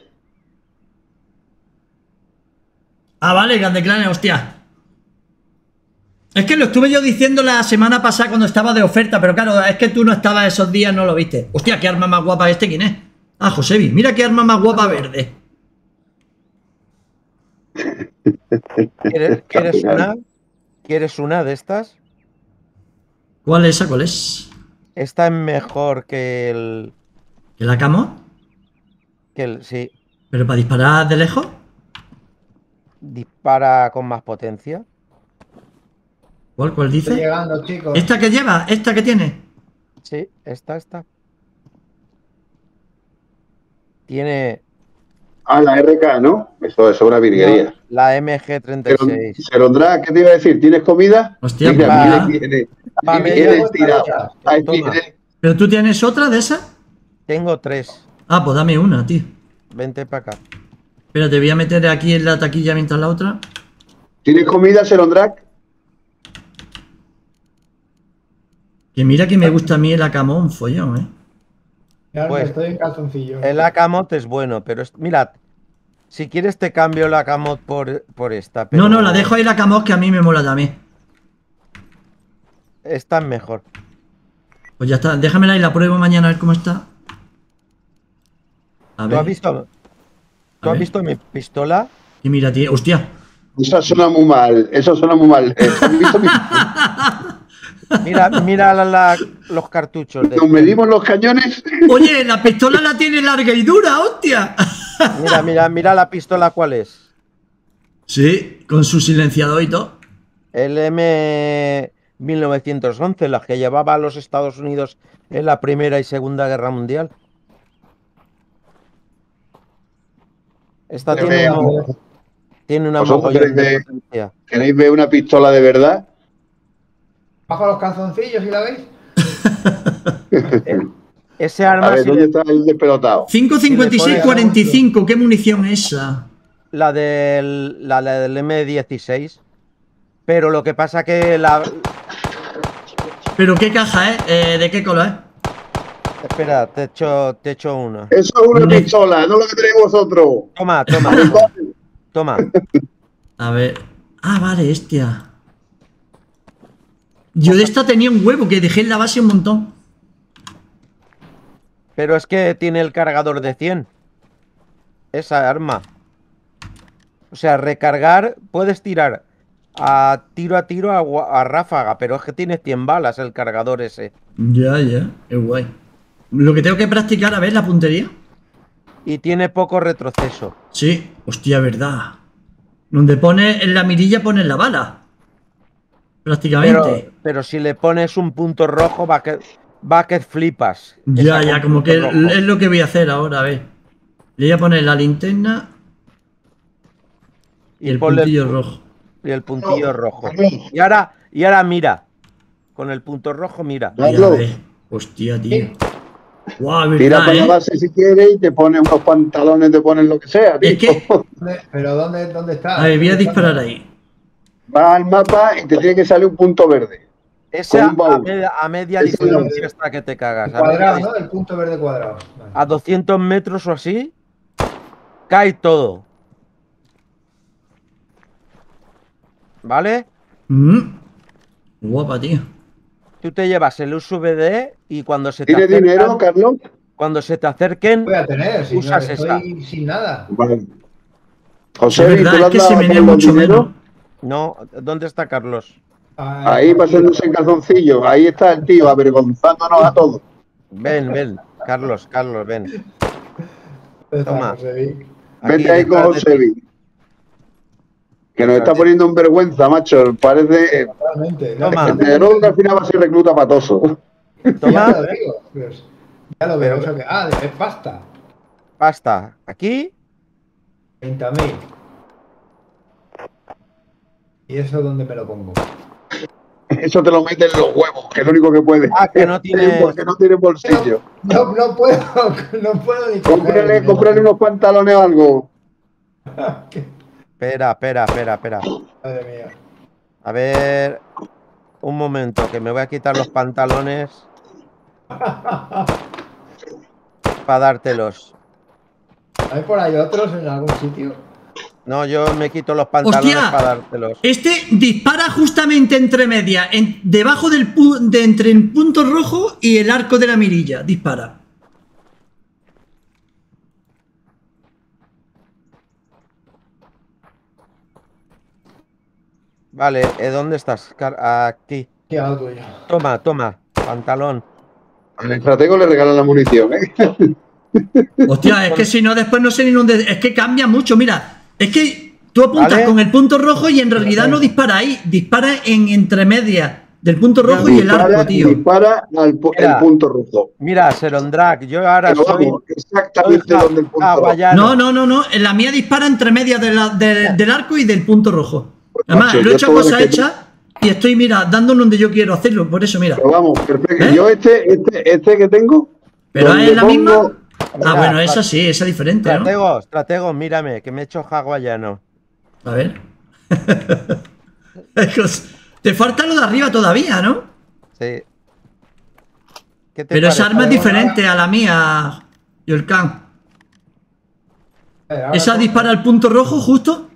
Ah, vale, Gandeclane, hostia. Es que lo estuve yo diciendo la semana pasada cuando estaba de oferta, pero claro, es que tú no estabas esos días, no lo viste. Hostia, qué arma más guapa este, ¿quién es? Ah, Josebi, mira qué arma más guapa verde. ¿Quieres, ¿quieres una? ¿Quieres una de estas? ¿Cuál es esa? ¿Cuál es? Esta es mejor que el... ¿Que la camo? Que el... Sí. ¿Pero para disparar de lejos? Dispara con más potencia. ¿Cuál, cuál dice? Estoy llegando, chicos. ¿Esta que lleva? ¿Esta que tiene? Sí, esta, esta. Tiene... Ah, la R K, ¿no? Eso es una virguería. La M G treinta y seis. Serondra, ¿qué te iba a decir? ¿Tienes comida? Hostia, mira, va. mira, viene, Va, viene, media viene vuelta, tirado. ya. Ahí Toma. viene. ¿Pero tú tienes otra de esa? Tengo tres. Ah, pues dame una, tío. Vente para acá. Espera, te voy a meter aquí en la taquilla mientras la otra. ¿Tienes comida, Serondrak? Que mira que me gusta a mí el acamón, follón, ¿eh? Ya Pues, estoy en calzoncillo. El Akamot es bueno, pero es... mirad, si quieres te cambio el Akamot por, por esta. Pero No, no, la dejo ahí la acamón que a mí me mola también. esta es mejor. Pues ya está, déjamela y la pruebo mañana a ver cómo está. A ¿Tú ver. has visto, A ¿tú has ver. visto mi pistola? Y mira, tío, hostia. Eso suena muy mal, eso suena muy mal. Eh, ¿has visto mi- Mira, mira la- la- los cartuchos. De... ¿Nos medimos los cañones? Oye, la pistola la tiene larga y dura, hostia. Mira, mira, mira la pistola cuál es. Sí, con su silenciador y todo. El M mil novecientos once, la que llevaba a los Estados Unidos en la Primera y Segunda Guerra Mundial. Esta Pero tiene, vea, una, tiene una ¿Vosotros mogollón de queréis ver- potencia. ¿Queréis ver una pistola de verdad? Bajo los calzoncillos, ¿y la veis? Ese A arma, ver, si ¿dónde le- está el despelotado? cinco cincuenta y seis cuarenta y cinco, ¿qué munición es esa? la del, la, la del M dieciséis. Pero lo que pasa que la... ¿Pero qué caja, eh? eh ¿De qué color, eh? Espera, te echo, te echo una. Eso es una Ne- pistola, no lo que tenéis vosotros. Toma, toma, toma. Toma. A ver. Ah, vale, hostia. Yo de esta tenía un huevo que dejé en la base un montón. Pero es que tiene el cargador de cien. Esa arma. O sea, recargar, puedes tirar a tiro a tiro a, gua- a ráfaga, pero es que tiene cien balas el cargador ese. Ya, ya, qué guay. Lo que tengo que practicar, a ver, la puntería. Y tiene poco retroceso. Sí, hostia, verdad. Donde pone en la mirilla pone la bala. Prácticamente. Pero, pero si le pones un punto rojo, va que, va que flipas. Ya, Esa ya, con como punto que rojo. es lo que voy a hacer ahora, a ver. Le voy a poner la linterna y el ponle puntillo pu- rojo. Y el puntillo rojo. Y ahora, y ahora mira. Con el punto rojo, mira. Ya Carlos, ves. Hostia, tío. Guau, tira verdad, para la ¿eh? base si quieres y te pones unos pantalones, te pones lo que sea, tío. Es que- ¿Dónde- ¿Pero dónde, dónde está? A ver, voy a ¿Dónde está? disparar ahí. Vas al mapa y te tiene que salir un punto verde. Ese Con a, un baúl. a media, a media Ese distancia no. hasta que te cagas. El A, media cuadrado, dis- ¿no? El punto verde cuadrado. Vale. a doscientos metros o así, cae todo. ¿Vale? Mm. Guapa, tío. Tú te llevas el U S B D y cuando se te ¿Tienes acercan, dinero, Carlos? cuando se te acerquen, Voy a tener, si no usas estoy sin nada. Vale. Es José, ¿tú verdad, le es has que dado se a menea Carlos mucho dinero? menos. no, ¿dónde está Carlos? Ahí pasándose en calzoncillo. Ahí está el tío, avergonzándonos a todos. Ven, ven, Carlos, Carlos, ven. Toma. José. Aquí, Vete ahí con detrás de ti. Josebi. Que nos está poniendo en vergüenza, macho. Parece. Totalmente. Toma. El Pedro que al final va a ser recluta patoso. Ya Toma, lo digo. Pues, ya lo veo. Pero- Eso que, ah, es pasta. pasta. Aquí, treinta mil. ¿Y eso dónde me lo pongo? Eso te lo meten en los huevos, que es lo único que puede. Ah, que no tiene- Porque no tiene bolsillo. No, no puedo, no puedo ni Cómprale, coger. cómprale unos pantalones o algo. espera, espera, espera, espera. Madre mía. A ver, un momento, que me voy a quitar los pantalones para dártelos. ¿Hay por ahí otros en algún sitio? No, yo me quito los pantalones ¡Hostia! para dártelos. Este dispara justamente entre media, en- debajo del pu- de entre el punto rojo y el arco de la mirilla. Dispara. Vale, ¿eh, ¿dónde estás? Car- Aquí. ¿Qué hago tuyo? Toma, toma, pantalón. Al estratego le regalan la munición, ¿eh? Hostia, es que si no, después no sé ni dónde. Es que cambia mucho. Mira, es que tú apuntas Vale. con el punto rojo y en realidad no dispara ahí. Dispara en entre media del punto rojo y el Dispara, arco, tío. dispara al pu- Mira. el punto rojo. Mira, Serondrak, yo ahora Pero soy, vamos, exactamente soy donde el punto rojo. hawaiano. No, no, no, no. En la mía dispara entre media de la- de- del arco y del punto rojo. Además, macho, lo he yo hecho todo lo cosa que- hecha y estoy, mira, dándole donde yo quiero hacerlo. Por eso, mira. Pero vamos, perfecto. ¿Eh? Yo este, este, este que tengo. Pero donde es la pongo- misma. Mira, Ah, bueno, esa tra- sí, esa diferente, ¿no? Estratego, estratego, mírame, que me he hecho hawaiano. A ver. Es que te falta lo de arriba todavía, ¿no? Sí. ¿Qué te Pero esa parece? arma es Vale, diferente a la mía, Yolkan. A ver, ahora ¿Esa con- dispara al punto rojo justo?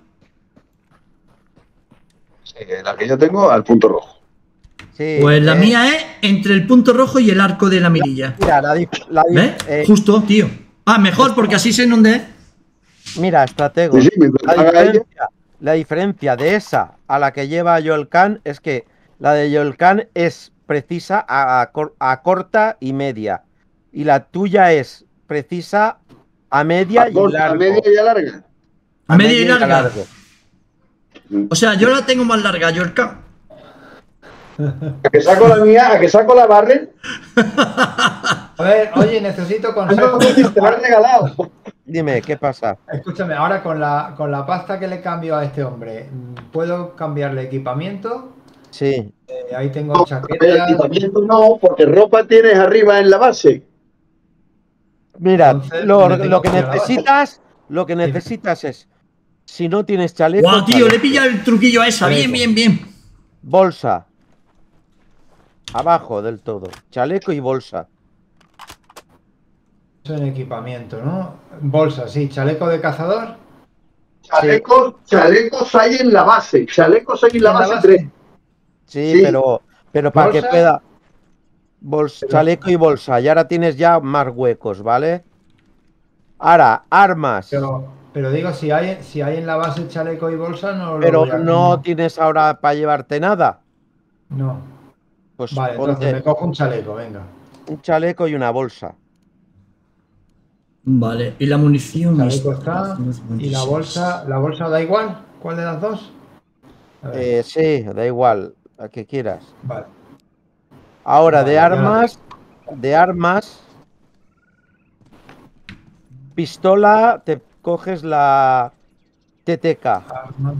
Sí, la que yo tengo al punto rojo. Sí, Pues la eh, mía es entre el punto rojo y el arco de la mirilla. Mira, la, dif- la dif- ¿Ves? eh, Justo, tío. Ah, mejor, porque así sé dónde es. mira, estratego. Sí, sí, mientras La haga ella. diferencia, la diferencia de esa a la que lleva Yolkan es que la de Yolkan es precisa a, a cor- a corta y media. Y la tuya es precisa a media A y corta, a largo. media y a larga. A media y larga. largo. O sea, yo la tengo más larga, Yolkan. A que saco la mía, a que saco la barren. A ver, oye, necesito No, consejo. te la han regalado. Dime, ¿qué pasa? Escúchame, ahora con la, con la pasta que le cambio a este hombre, ¿puedo cambiarle equipamiento? Sí, Eh, ahí tengo No, chaqueta. equipamiento no, porque ropa tienes arriba en la base. mira, Entonces, lo, le tengo lo que que lavar. necesitas, lo que necesitas es, si no tienes chaleco, Guau, tío, le he chaleco. pillado el truquillo a esa. Bien, bien, bien. Bolsa. Abajo del todo. Chaleco y bolsa. Eso en equipamiento, ¿no? Bolsa, sí. Chaleco de cazador. Chalecos, chalecos hay en la base. Chalecos hay en la ¿En la base base? tres. Sí, Sí. pero, pero para que ¿Bolsa? pueda. Bols- Pero- chaleco y bolsa. Y ahora tienes ya más huecos, ¿vale? Ahora, armas. Pero, Pero, pero digo, si hay, si hay en la base chaleco y bolsa, no lo voy a- no tienes ahora para llevarte nada. No. Pues Vale, ponte entonces me cojo un chaleco, venga. un chaleco y una bolsa. Vale, y la munición. Chaleco está. Y la bolsa, ¿la bolsa da igual? ¿Cuál de las dos? A ver, Eh, sí, da igual, la que quieras. vale. Ahora, Vale, de ya la armas, de armas, pistola, te coges la T T K. Arma.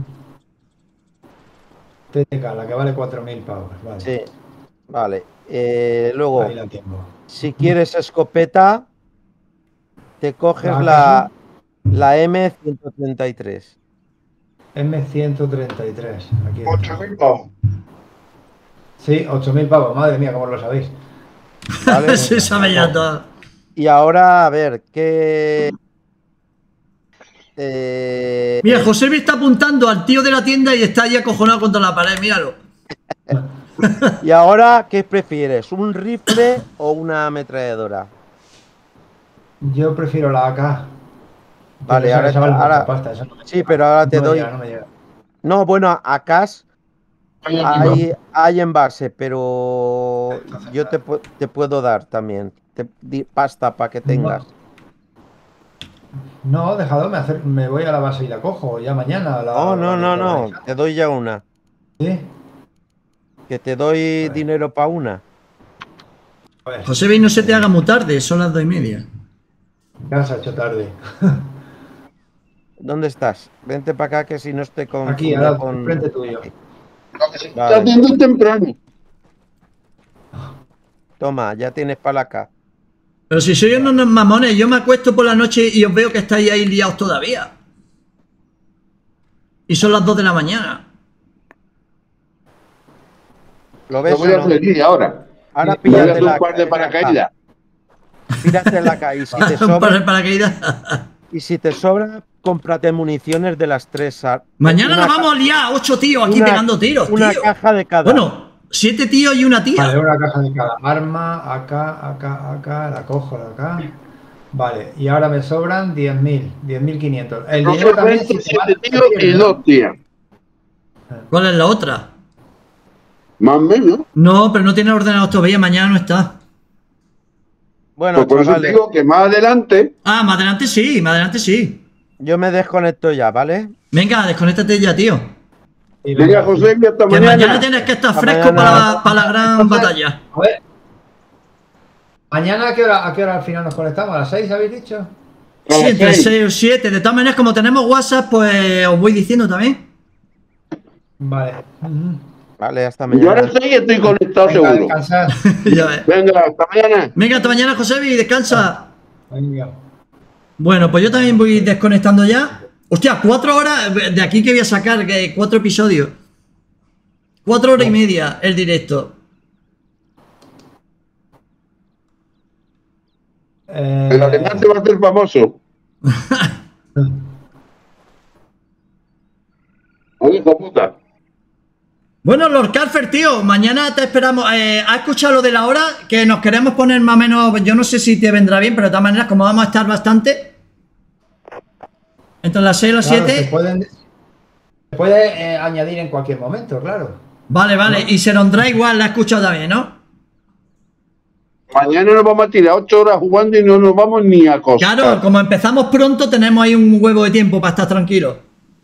T T K, la que vale cuatro mil pavos. Vale. Sí, vale. Eh, luego, Ahí la tengo. si quieres escopeta, te coges Ah, la, la M ciento treinta y tres. M ciento treinta y tres. Aquí está. ocho mil pavos. Sí, ocho mil pavos. Madre mía, ¿cómo lo sabéis? ¿Vale? Se sabe ya todo. Y ahora, a ver, ¿qué...? Eh, Mira, José me está apuntando al tío de la tienda y está ahí acojonado contra la pared, míralo. y ahora, ¿qué prefieres? ¿Un rifle o una ametralladora? Yo prefiero la A K. Vale, Esa- ahora- esa vale mucha ahora- pasta, esa no me Sí, llega. pero ahora te No me doy... llega, no me llega. No, bueno, acá hay, hay en base, pero yo te, pu- te puedo dar también te di pasta para que tengas. No, dejado, me, acer- me voy a la base y la cojo. Ya mañana. La, No, no, la- no, no, te doy ya una. ¿Sí? Que te doy Vale. dinero para una. A ver, José Luis, no se te haga muy tarde, son las dos y media. ya se ha hecho tarde. ¿Dónde estás? Vente para acá que si no estoy con... Aquí, ahora, frente tuyo. Lo que se está Vale. haciendo temprano. Toma, ya tienes para acá. Pero si sois unos mamones, yo me acuesto por la noche y os veo que estáis ahí liados todavía. Y son las dos de la mañana. ¿Lo ves Lo voy o a no? hacer ahora. Ahora Voy a píllate hacer la un par de paracaídas. Pírate la calle. Y si te Un par de sobra, paracaídas. y si te sobra, cómprate municiones de las tres. ar- Mañana una nos vamos a ca- liar, ocho tíos aquí una- pegando tiros, Una tío. caja de cada. Bueno, siete tíos y una tía. Vale, una caja de cada arma, acá, acá, acá, la cojo de acá. Vale, y ahora me sobran diez mil, diez mil quinientos. El No dinero se también cuenta si se siete mata, tíos se y pierde, ¿no? dos tías. ¿Cuál es la otra? Más o menos. No, pero no tiene ordenador todavía, mañana no está. Bueno, Pues por eso te chavales, digo que más adelante. Ah, más adelante sí, más adelante sí. yo me desconecto ya, ¿vale? Venga, desconéctate ya, tío. Y Venga, José, hasta Que mañana. mañana tienes que estar Hasta fresco mañana. para la, para la gran batalla. A ver. ¿Mañana a qué hora, a qué hora al final nos conectamos? ¿A las seis habéis dicho? A Sí, las entre seis. seis o siete. De todas maneras, como tenemos WhatsApp, pues os voy diciendo también. Vale. Ujú. Vale, hasta Yo a mañana. las seis estoy conectado Venga, seguro. descansar. Ya ves. Venga, hasta mañana. Venga, hasta mañana, Josebi, descansa. Venga. Bueno, pues yo también voy desconectando ya. Hostia, cuatro horas. De aquí que voy a sacar que cuatro episodios. Cuatro horas y media el directo. Eh, El alemán se va a hacer famoso. Oye, hijo puta. Bueno, Lord Carfer, tío, mañana te esperamos. Eh, ¿Has escuchado lo de la hora? Que nos queremos poner más o menos. Yo no sé si te vendrá bien, pero de todas maneras, como vamos a estar bastante. Entre las seis y las claro, siete. se pueden- se puede eh, añadir en cualquier momento, claro. Vale, vale. Y Serondra igual la has escuchado también, ¿no? Mañana nos vamos a tirar ocho horas jugando y no nos vamos ni a acostar. Claro, como empezamos pronto, tenemos ahí un huevo de tiempo para estar tranquilos.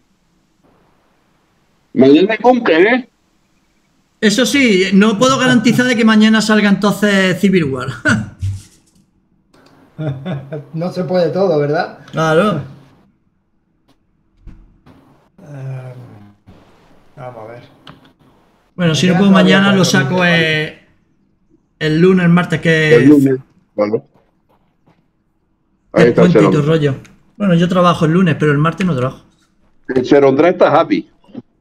Mañana cumple, ¿eh? Eso sí, no puedo garantizar de que mañana salga entonces Civil War. No se puede todo, ¿verdad? Claro. Eh, vamos a ver. Bueno, si no Mañana puedo no había mañana, lo cuatro saco minutos, eh, el lunes, el martes, que El lunes. Vale. Ahí es está el puente y todo Serondra. rollo. Bueno, yo trabajo el lunes, pero el martes no trabajo. El Serondra está happy.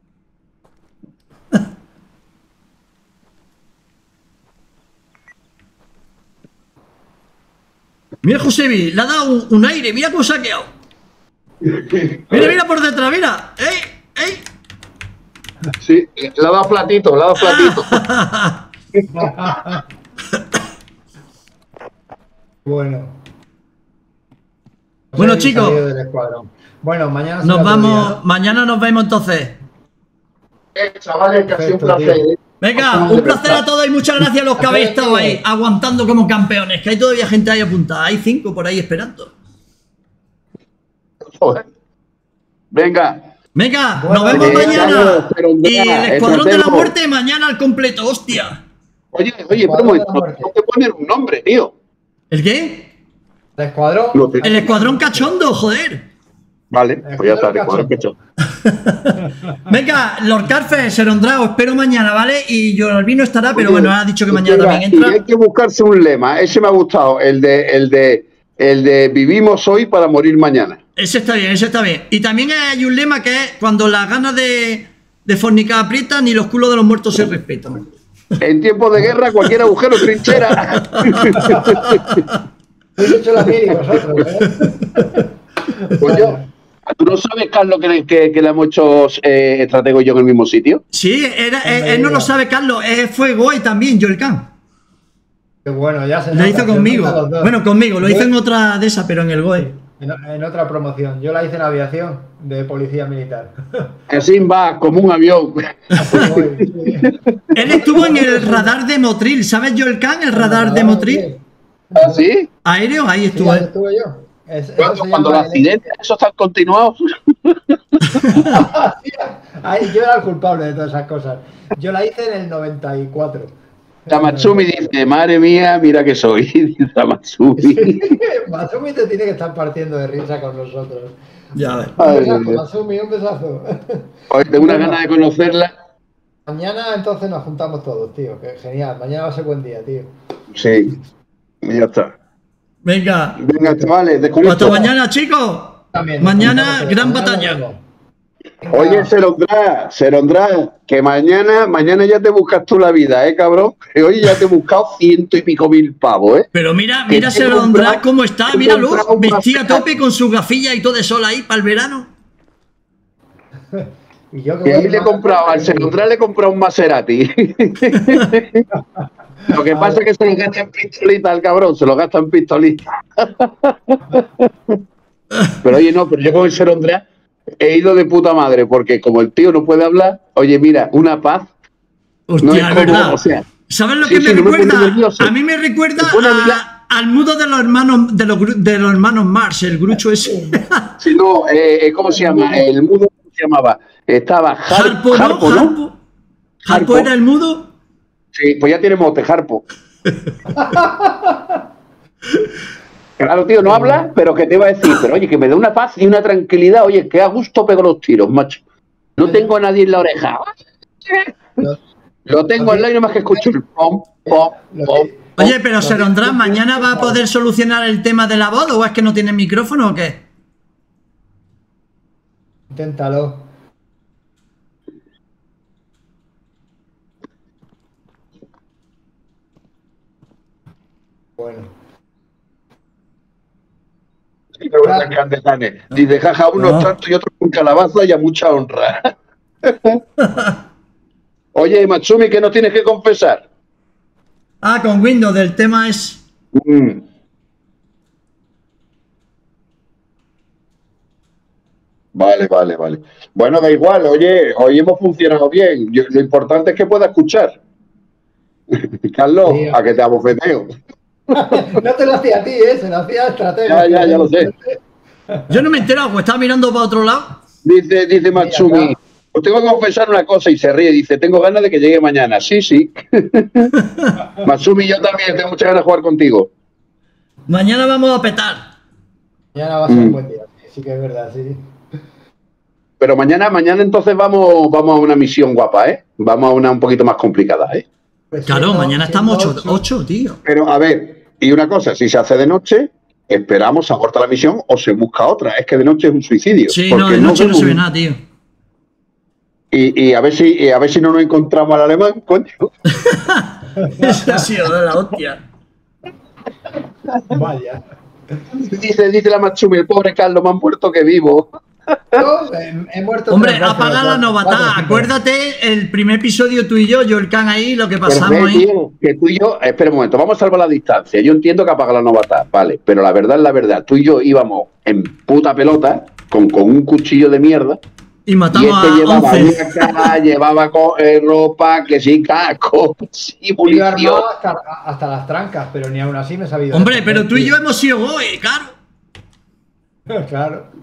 Mira, Josebi, le ha dado un, un aire, mira cómo se ha quedado. Mira, mira por detrás, mira. ¡Ey! ¡Ey! Sí, le ha dado platito, le ha dado platito. Bueno. Bueno, Os he chicos. salido del escuadrón. Bueno, mañana será Nos otro vamos, día, ¿no? mañana nos vemos entonces. Eh, chavales, que ha sido un Perfecto, placer. tío. ¿eh? Venga, un placer a todos y muchas gracias a los que habéis estado ahí aguantando como campeones, que hay todavía gente ahí apuntada, hay cinco por ahí esperando. Joder. Venga. Venga, Bueno, nos vemos eh, mañana. vamos, pero Y el venga, Escuadrón de la tratemos. Muerte mañana al completo, hostia. Oye, oye, pero un momento, tengo que poner un nombre, tío. ¿El qué? ¿El escuadrón? Lo te- El Escuadrón Cachondo, joder. Vale, pues ya está, Escuadrón recuerdo que he hecho. Venga, Lord Carfe, Serondra, os espero mañana, ¿vale? Y Yoralbi no estará, pero Oye, bueno, ha dicho que mañana venga, también y entra. hay que buscarse un lema, ese me ha gustado, el de, el de, el de vivimos hoy para morir mañana. Ese está bien, ese está bien. Y también hay un lema que es cuando las ganas de, de fornicar aprietan ni los culos de los muertos se respetan. En tiempos de guerra, cualquier agujero es trinchera. Habéis hecho la mili vosotros, ¿eh? Coño, ¿tú no sabes, Carlos, que, que, que le hemos hecho eh, estratego y yo en el mismo sitio? Sí, era, él, él no lo sabe, Carlos, eh, fue Goy también, Joel Khan. Qué bueno, ya se Lo nota, hizo se conmigo. nota los dos. Bueno, conmigo, lo Yo- hizo en otra de esas, pero en el Goy. En, en otra promoción. Yo la hice en aviación de policía militar. Así va, como un avión. Él estuvo en el radar de Motril, ¿sabes Joel Khan, el radar de Motril? ¿Así? Aéreo, ahí Sí, estuvo ahí él. estuve yo. Es- eso Cuando, se cuando llama los el- accidentes, esos están continuados. Ahí, yo era el culpable de todas esas cosas. Yo la hice en el noventa y cuatro. Tamatsumi dice, madre mía, mira que soy. Dice Tamatsumi. Matsumi te tiene que estar partiendo de risa con nosotros. Ya ves. Un Ay, besazo, Dios. Matsumi, un besazo. Hoy tengo una gana de conocerla. Mañana entonces nos juntamos todos, tío. Que genial. Mañana va a ser buen día, tío. Sí, ya está. Venga. Venga, chavales, Hasta desconecto. mañana, chicos. También, Mañana, nos gran vemos. batalla. Mañana nos vemos. Oye, Serondrá, Serondrá, que mañana, mañana ya te buscas tú la vida, ¿eh, cabrón? Que hoy ya te he buscado ciento y pico mil pavos, ¿eh? Pero mira, Que mira te he Serondrá comprado- cómo está, te he míralo, comprado una vestido a ceja. tope con su gafilla y todo de sol ahí para el verano. Y yo Que voy ahí le he más- comprado, al Serondrá le he comprado un Maserati. Lo que pasa es que se lo gasta en pistolita al cabrón, se lo gasta en pistolita. Pero oye, no, pero yo con el Serondrá he ido de puta madre, porque como el tío no puede hablar, oye, mira, una paz. Hostia, No es es como, verdad. o sea, ¿Sabes lo sí, que sí, me no me pone recuerda? nervioso. A mí me recuerda Me pone a a- mirar. al mudo de los hermanos de los, gru- de los hermanos Mars, el grucho ese. si no, eh, ¿cómo se llama? El mudo, ¿cómo se llamaba? Estaba Har- Harpo, ¿no? Harpo, ¿no? Harpo. ¿Harpo Harpo. era el mudo? Sí, pues ya tiene mote, Harpo. Claro, tío, no habla, pero que te iba a decir, pero oye, que me da una paz y una tranquilidad, oye, que a gusto pego los tiros, macho. No tengo a nadie en la oreja. Lo tengo al lado y no más que escucho el pom, pom, pom. Oye, pero Serondrán, ¿mañana va a poder solucionar el tema de la voz o es que no tiene micrófono o qué? Inténtalo. Bueno. Sí, me gusta el candetane. Dice, jaja, unos No. tanto y otros con calabaza y a mucha honra. Oye, Matsumi, ¿qué nos tienes que confesar? Ah, con Windows, el tema es... Mm. Vale, vale, vale. Bueno, da igual, oye, hoy hemos funcionado bien. Yo- lo importante es que pueda escuchar. Carlos, Sí. a que te abofeteo. No te lo hacía a ti, ¿eh? Se lo hacía a estratega. Ya, ya, ya lo sé. Yo no me he enterado, pues estaba mirando para otro lado. Dice, dice Matsumi, Mira, os tengo que confesar una cosa y se ríe. Dice, tengo ganas de que llegue mañana. Sí, sí. Matsumi, yo también tengo muchas ganas de jugar contigo. Mañana vamos a petar. Mañana va a ser Mm. un buen día. Sí, sí que es verdad, sí. Pero mañana, mañana entonces vamos, vamos a una misión guapa, ¿eh? Vamos a una un poquito más complicada, ¿eh? Pues Claro, siendo- mañana estamos siendo ocho, ocho, tío. Pero a ver, y una cosa, si se hace de noche, esperamos, aborta la misión o se busca otra. Es que de noche es un suicidio. Sí, porque no, de noche no vemos- se ve nada, tío. Y, y a ver si y a ver si no nos encontramos al alemán, coño. Eso ha sido de la hostia. Vaya. Dice, dice la Matsumi, el pobre Carlos, más muerto que vivo. Yo eh, he muerto. Hombre, tres veces, apaga la cuatro, novatá. cuatro, cinco. Acuérdate el primer episodio tú y yo, yo el can ahí, lo que Pero pasamos ve, ahí. tío, que tú y yo, espera un momento, vamos a salvar la distancia. Yo entiendo que apaga la novatá, vale, pero la verdad es la verdad. Tú y yo íbamos en puta pelota, con, con un cuchillo de mierda, Y y matamos este a llevaba once. una llevaba co- eh, ropa, que sí, casco, sí, Iba munición. armado hasta, hasta las trancas, pero ni aún así me he sabido. Hombre, defender, pero tú y tío. yo hemos sido goy, claro. Claro.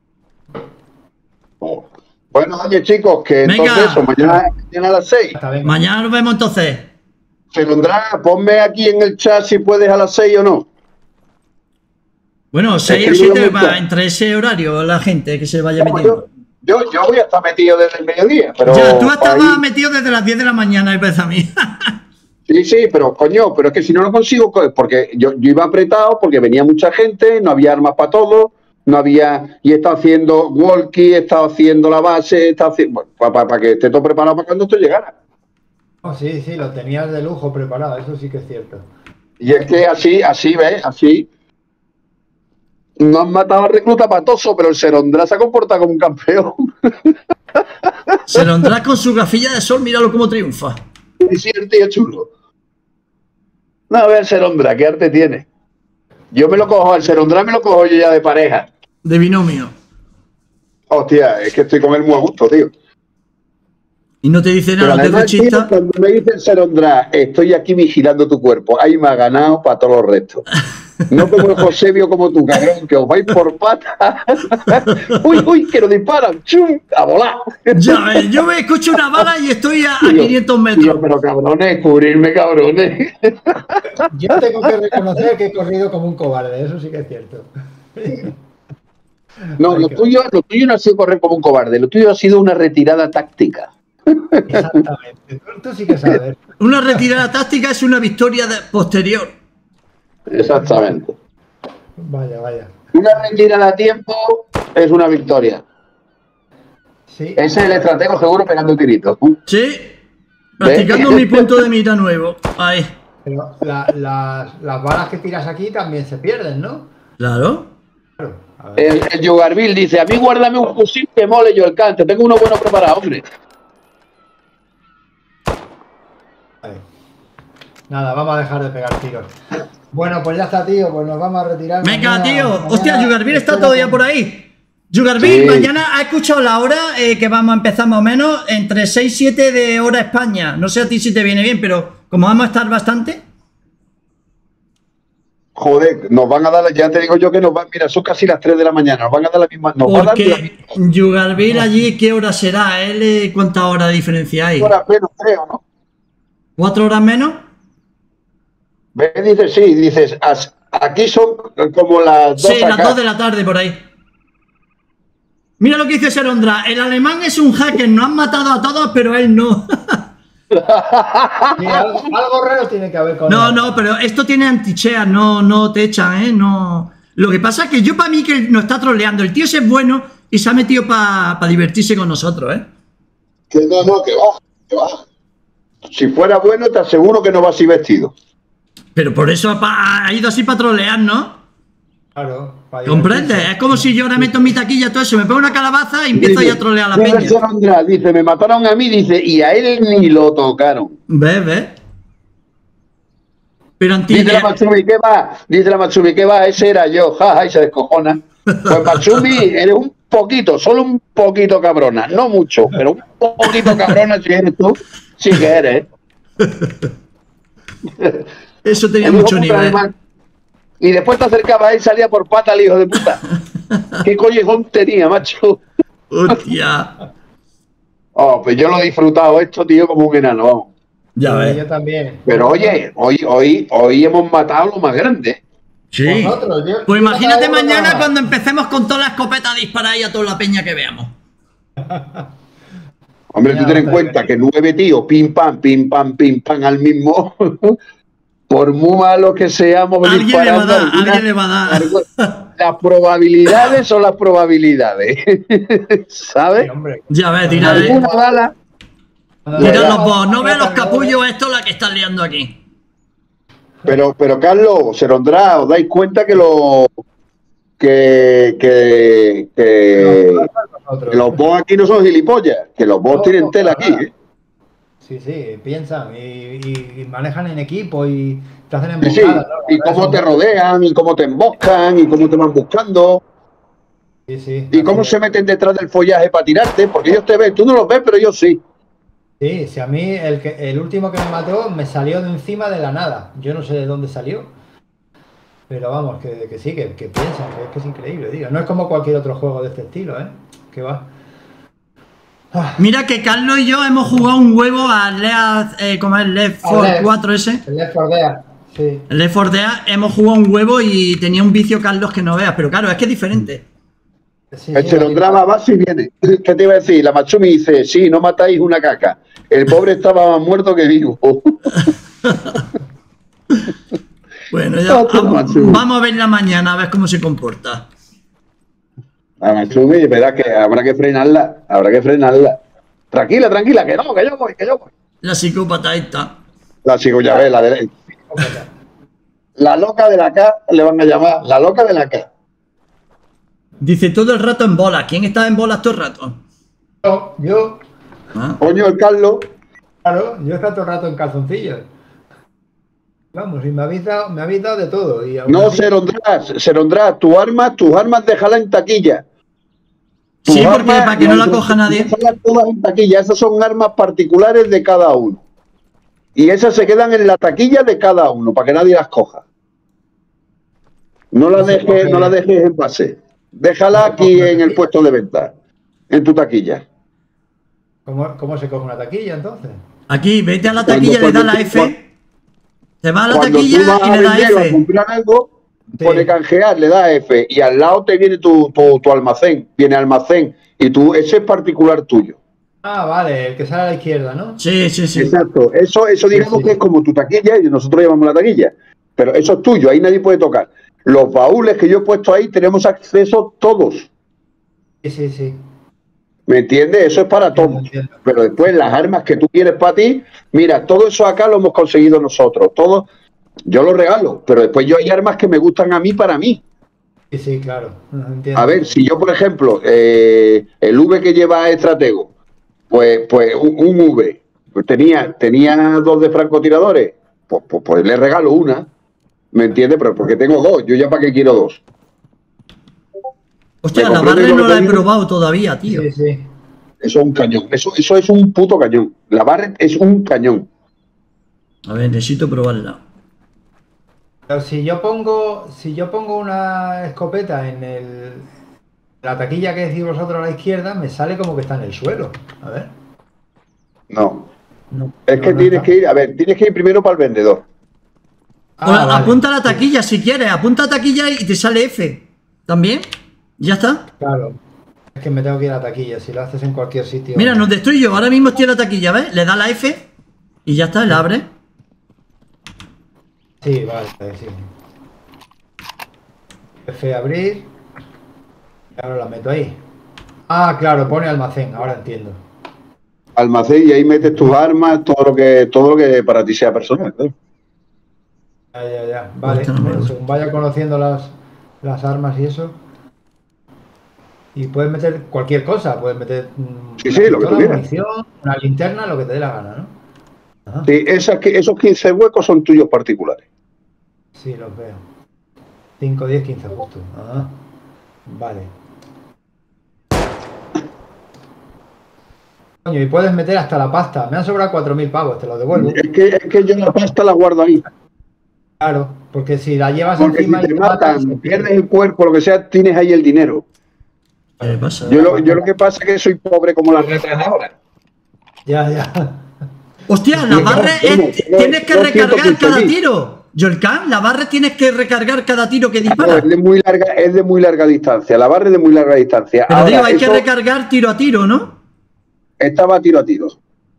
Oh. Bueno, oye chicos, que Venga. entonces eso, mañana, mañana a las seis. Hasta venga. Mañana nos vemos entonces. Felondrá, ponme aquí en el chat si puedes a las seis o no. Bueno, seis o Escríbelo siete mucho. va entre ese horario la gente que se vaya Yo, metiendo. yo, yo voy a estar metido desde el mediodía, pero. Ya, tú estabas ahí- metido desde las diez de la mañana, y ves a mí. Sí, sí, pero coño, pero es que si no lo consigo, co- porque yo, yo iba apretado, porque venía mucha gente, no había armas para todo, no había. Y he estado haciendo walkie, he estado haciendo la base, he estado haciendo. Bueno, para, que esté todo preparado para cuando esto llegara. Oh, sí, sí, lo tenías de lujo preparado, eso sí que es cierto. Y es que así, así, ¿ves? Así. No han matado al recluta patoso, pero el Serondrá se ha comportado como un campeón. Se lo andrá con su gafilla de sol, míralo cómo triunfa. Y sí, el tío chulo. No, a ver, Serondrá, ¿qué arte tiene? Yo me lo cojo, al Serondrá me lo cojo yo ya de pareja. De binomio. Hostia, es que estoy con él muy a gusto, tío. Y no te dice Pero nada, no te además, tío, chista. cuando me dice el Serondrá, estoy aquí vigilando tu cuerpo, ahí me ha ganado para todos los restos. No como el Josebio como tú, cabrón, que os vais por patas. Uy, uy, que nos disparan. ¡Chum! A volar. Ya ves, yo me escucho una bala y estoy a, a quinientos metros. Tío, pero cabrones, cubrirme, cabrones. Yo tengo que reconocer que he corrido como un cobarde, eso sí que es cierto. No, lo tuyo, lo tuyo no ha sido correr como un cobarde, lo tuyo ha sido una retirada táctica. Exactamente, tú, tú sí que sabes. Una retirada táctica es una victoria de- posterior. Exactamente. Vaya, vaya. Una retirada a tiempo es una victoria. Sí. Ese es el estratego seguro pegando un tirito. Sí, practicando ¿Ves? mi punto de mira nuevo. Ahí, Pero la- las, las balas que tiras aquí también se pierden, ¿no? claro. Claro. A ver. El, el Yugarbil dice, a mí guárdame un fusil que mole yo el cante, tengo uno bueno preparado, hombre. Vale. Nada, vamos a dejar de pegar tiros. Bueno, pues ya está, tío, pues nos vamos a retirar. Venga, Mañana- tío. mañana- Hostia, Yugarvir está espera, todavía por ahí. Yugarvir, Sí. mañana ha escuchado la hora eh, que vamos a empezar más o menos entre seis y siete de hora España. No sé a ti si te viene bien, pero como vamos a estar bastante. Joder, nos van a dar, ya te digo yo que nos van, mira, son casi las tres de la mañana, nos van a dar la misma, nos van a dar la Porque misma Yugarvir allí, ¿qué hora será? ¿Él eh, cuántas horas de diferencia hay? hora menos, creo, ¿no? ¿Cuatro horas menos? ¿Ves? Dices, sí, dices, as- aquí son como las dos Sí, las acá. dos de la tarde por ahí. Mira lo que dice Serondra. El alemán es un hacker, nos han matado a todos, pero él no. Sí, algo, algo raro tiene que haber con No, él. no, pero esto tiene anticheas, no, no te echan, ¿eh? No. Lo que pasa es que yo para mí que nos está troleando. El tío ese es bueno y se ha metido para divertirse con nosotros, ¿eh? Que no, no, que va, que va. Si fuera bueno, te aseguro que no va así vestido. Pero por eso ha, ha ido así para trolear, ¿no? Claro. para ¿Comprendes? divertirse. Es como si yo ahora meto en mi taquilla todo eso, me pongo una calabaza y empiezo ahí a trolear a la Dice peña. Serondra, dice, me mataron a mí, dice, y a él ni lo tocaron. ¿Ves, ves? Pero anti Dice la Matsumi, ¿qué va? Dice la Matsumi, ¿qué va? Ese era yo, jaja, y se descojona. Pues Matsumi, eres un poquito, solo un poquito cabrona, no mucho, pero un poquito cabrona si eres tú, sí que eres. Eso tenía El hijo mucho puta nivel. alemán. Y después te acercabas a él y salía por pata el hijo de puta. ¿Qué collejón tenía, macho? Hostia. Oh, pues yo lo he disfrutado esto, tío, como un enano, vamos. Ya Sí, ves. yo también. Pero oye, hoy, hoy, hoy hemos matado lo más grande. Sí. Vosotros, yo- Pues yo imagínate cada uno mañana nada. cuando empecemos con toda la escopeta a disparar y a toda la peña que veamos. Hombre, Ya, tú ten en está cuenta bien. que nueve tíos, pim pam, pim pam, pim pam al mismo. Por muy malos que seamos, Alguien le va a disparando dar, alguna- alguien le va a dar. Las probabilidades son las probabilidades. Sí, ¿Sabes? hombre. Ya ves, dirá, eh. Alguna bala. Dirán los vos, no veas los capullos, esto es la que están liando aquí. Pero, pero Carlos, Serondrá, os dais cuenta que lo que, que, que Nosotros. los bots aquí no son gilipollas, que los bots No, tienen no, tela para aquí, nada. ¿eh? Sí, sí, piensan y, y- y manejan en equipo y te hacen Sí, sí, embocadas. ¿no? y cómo te Eso- rodean, y cómo te emboscan, y cómo te van buscando, Sí, sí. y cómo así se es. meten detrás del follaje para tirarte, porque ellos te ven, tú no los ves, pero ellos sí. Sí, si a mí el, que, el último que me mató me salió de encima de la nada. Yo no sé de dónde salió. Pero vamos, que, que sí, que, que piensan, que es que es increíble, tío. No es como cualquier otro juego de este estilo, ¿eh? Que va. Ah, Mira que Carlos y yo hemos jugado un huevo al Left, eh, ¿cómo es? Left Al cuatro Left. cuatro ese. el Left four Dead, sí. El Left four Dead hemos jugado un huevo y tenía un vicio Carlos que no veas, pero claro, es que es diferente. Sí, El sí, Serondrá va base y viene. ¿Qué te iba a decir? La Matsumi dice, sí, no matáis una caca. El pobre estaba más muerto que vivo. Bueno, ya No, tú no, vamos, Matsumi. vamos a verla mañana, a ver cómo se comporta. La Matsumi, verás que habrá que frenarla, habrá que frenarla. Tranquila, tranquila, que no, que yo voy, que yo voy. La psicópata esta. La sigo ya, ves, la de la loca de la K, le van a llamar, la loca de la K. Dice todo el rato en bolas. ¿Quién está en bolas todo el rato? Yo, yo, ¿Ah? Coño, el Carlos, claro, yo he estado todo el rato en calzoncillos. Vamos, y me habéis dado, me habéis dado de todo. Y aún no, así- Serondrá, Serondrá, tu arma, tus armas déjala en taquilla. Tus Sí, porque armas, para que no la las- coja nadie. déjalas todas en taquilla, esas son armas particulares de cada uno. Y esas se quedan en la taquilla de cada uno, para que nadie las coja. No la dejes, no la dejes en base. Déjala aquí en el puesto de venta, en tu taquilla. ¿Cómo, cómo se coge una taquilla entonces? Aquí, vete a la taquilla, le da la F. Te vas a la Cuando tú taquilla vas y a le da vender o a F. comprar algo, Sí. pone canjear, le da F y al lado te viene tu, tu, tu almacén, viene almacén y tú, ese es particular tuyo. Ah, vale, el que sale a la izquierda, ¿no? Sí, sí, sí. Exacto, eso, eso Sí, digamos sí. que es como tu taquilla y nosotros llamamos la taquilla, pero eso es tuyo, ahí nadie puede tocar. Los baúles que yo he puesto ahí tenemos acceso todos, Sí, sí, sí. ¿me entiendes? Eso es para Entiendo, todos. entiendo. Pero después las armas que tú quieres para ti, mira, todo eso acá lo hemos conseguido nosotros, todo, yo lo regalo, pero después yo hay armas que me gustan a mí para mí. Sí, sí, claro. Entiendo. A ver, si yo, por ejemplo, eh, el V que lleva Estratego, pues, pues un, un V, pues tenía, tenía dos de francotiradores, pues, pues, pues le regalo una, ¿me entiendes? Pero porque tengo dos, yo ya para qué quiero dos. Hostia, ¿Me la comprendes barra lo no que la te he digo? probado todavía, tío. Sí, sí. Eso es un cañón, eso, eso es un puto cañón. La Barret es un cañón. A ver, necesito probarla. Pero si yo pongo, si yo pongo una escopeta en el, la taquilla que decís vosotros a la izquierda, me sale como que está en el suelo. A ver. No. No, Es no, que no tienes está. que ir, a ver, tienes que ir primero para el vendedor. Ah, Bueno, vale. apunta a la taquilla si quieres. Apunta a la taquilla y te sale F. ¿También? ¿Ya está? Claro. Es que me tengo que ir a la taquilla. Si lo haces en cualquier sitio. Mira, no te estoy yo. Ahora mismo estoy en la taquilla, ¿ves? Le da la F y ya está, la abre. Sí, vale, sí. F abrir. Y ahora la meto ahí. Ah, claro, pone almacén. Ahora entiendo. Almacén y ahí metes tus armas, todo lo que, todo lo que para ti sea personal, ¿no? Ya, ya, ya. Vale. Esta no me Bueno, gusta. según vaya conociendo las, las armas y eso. Y puedes meter cualquier cosa. Puedes meter mm, Sí, una sí, lo que tú pistola, quieras. munición, una linterna, lo que te dé la gana, ¿no? Ajá. Sí, esas, que- esos quince huecos son tuyos particulares. Sí, los veo. cinco, diez, quince justo. Ajá. Vale. Coño, y puedes meter hasta la pasta. Me han sobrado cuatro mil pavos, te los devuelvo. Es que, es que yo la pasta la guardo ahí. Claro, porque si la llevas Porque si encima y te te matan, se matan, pierde. pierdes el cuerpo, lo que sea, tienes ahí el dinero. ¿Qué le pasa? Yo lo, yo lo que pasa es que soy pobre como las letras de ahora. Ya, ya. Hostia, la Sí, barra tengo- es, tengo- tienes que tengo recargar ciento quince cada mil. tiro. Yolkan, la barra tienes que recargar cada tiro que No, dispara. es de muy larga, es de muy larga distancia. La barra es de muy larga distancia. Pero Ahora, digo, hay que eso recargar tiro a tiro, ¿no? estaba tiro a tiro.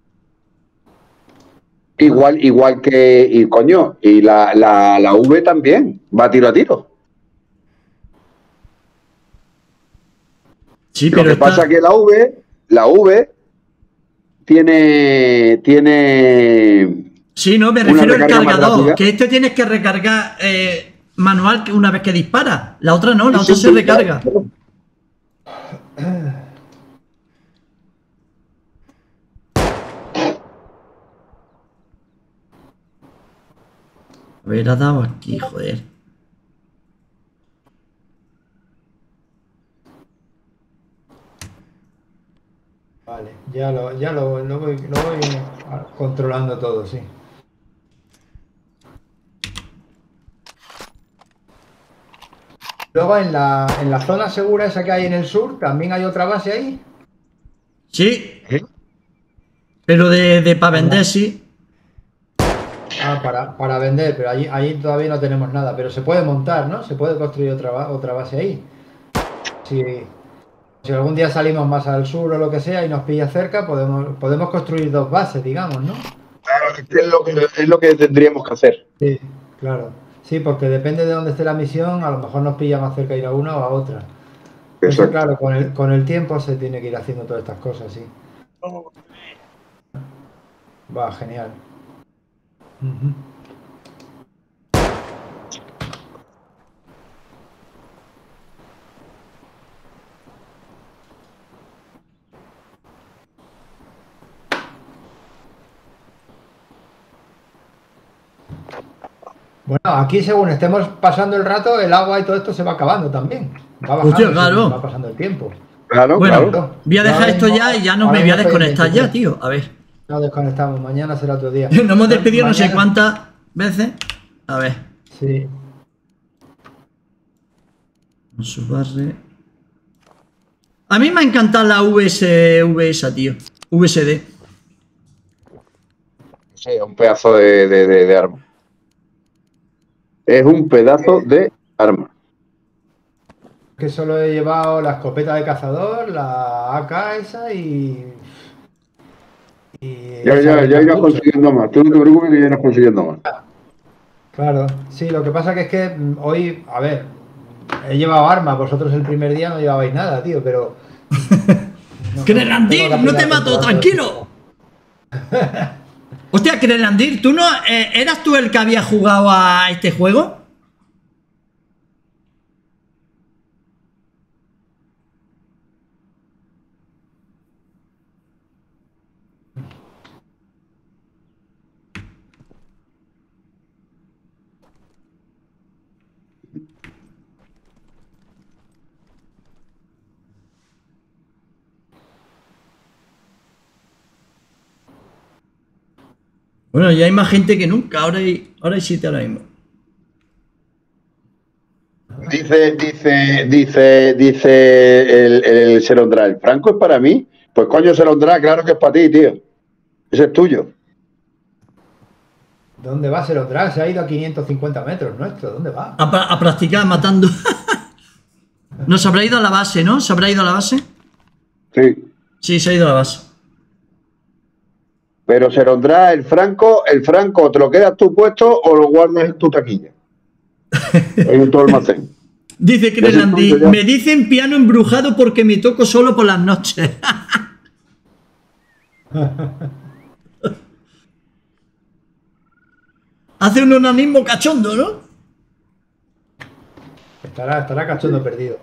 Igual, igual que, y coño, y la, la, la V también va tiro a tiro. Sí, Lo pero que esta- pasa es que la V, la V tiene, tiene Sí, no, me una refiero al recarga más cargador. rápida. Que este tienes que recargar eh, manual que una vez que dispara. La otra no, la Sí, otra sí, se sí, recarga. claro. A ver, ha dado aquí, joder. Vale, ya lo, ya lo, lo voy, lo voy controlando todo, sí. Luego en la, en la zona segura esa que hay en el sur, también hay otra base ahí. Sí. Pero de, de para vender, sí. Ah, para, para vender, pero allí, allí todavía no tenemos nada. Pero se puede montar, ¿no? Se puede construir otra, ba- otra base ahí. Si, si algún día salimos más al sur o lo que sea y nos pilla cerca, podemos, podemos construir dos bases, digamos, ¿no? Claro, es que es lo que, es lo que tendríamos que hacer. Sí, claro. Sí, porque depende de dónde esté la misión, a lo mejor nos pilla más cerca ir a una o a otra. Eso, Exacto. claro, con el, con el tiempo se tiene que ir haciendo todas estas cosas, sí. Va, genial. Ujú. Bueno, aquí según estemos pasando el rato, el agua y todo esto se va acabando también. Va bajando, Hostia, claro. según va pasando el tiempo. Claro, Bueno, claro. voy a dejar Ahora esto mismo- ya y ya no ahora me voy a mismo estoy en desconectar ya, veintitrés. tío. A ver. Nos desconectamos, mañana será otro día. Nos hemos despedido no sé Mañana- cuántas veces. A ver. Sí. Con su base. A mí me ha encantado la V S V esa, tío. V S D. Sí, es un pedazo de, de, de, de arma. Es un pedazo de arma. Que solo he llevado la escopeta de cazador, la A K esa y... y Ya, ya, ya irás consiguiendo más. Tú no te preocupes que ya irás consiguiendo más. Claro, sí, lo que pasa que es que mm, hoy, a ver, he llevado armas, vosotros el primer día no llevabais nada, tío, pero... No, Grelandir, tengo que no te afinar mato, con tranquilo. Hostia, Grelandir, ¿tú no eh, eras tú el que había jugado a este juego? Bueno, ya hay más gente que nunca, ahora hay, ahora hay siete ahora mismo. Dice, dice, dice, dice el, el Serondra, ¿el Franco es para mí? Pues coño, Serondra, claro que es para ti, tío. Ese es tuyo. ¿Dónde va Serondra? Se ha ido a quinientos cincuenta metros nuestro, ¿dónde va? A, pra- a practicar matando. No, se habrá ido a la base, ¿no? ¿Se habrá ido a la base? Sí. Sí, se ha ido a la base. Pero Serondra, el Franco, el Franco, ¿te lo quedas tú puesto o lo guardas en tu taquilla? En tu almacén. Dice Ese es Grelandir, tuyo ya. me dicen piano embrujado porque me toco solo por las noches. Hace un onanismo cachondo, ¿no? Estará, estará cachondo perdido.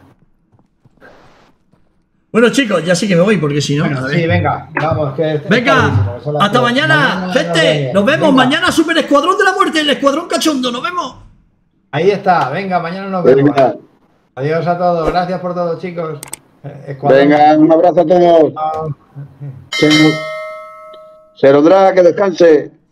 Bueno, chicos, ya sí que me voy porque si no... Bueno, a ver. sí, venga, vamos, que es Venga, tardísimo, son las hasta tres. mañana, nos gente. vemos. Nos vemos Venga. mañana, Super Escuadrón de la Muerte, el Escuadrón Cachondo. Nos vemos. Ahí está, venga, mañana nos vemos. Venga, Adiós a todos, gracias por todo, chicos. Eh, Escuadrón. venga, un abrazo a todos. Chao. Serondra, que descanse.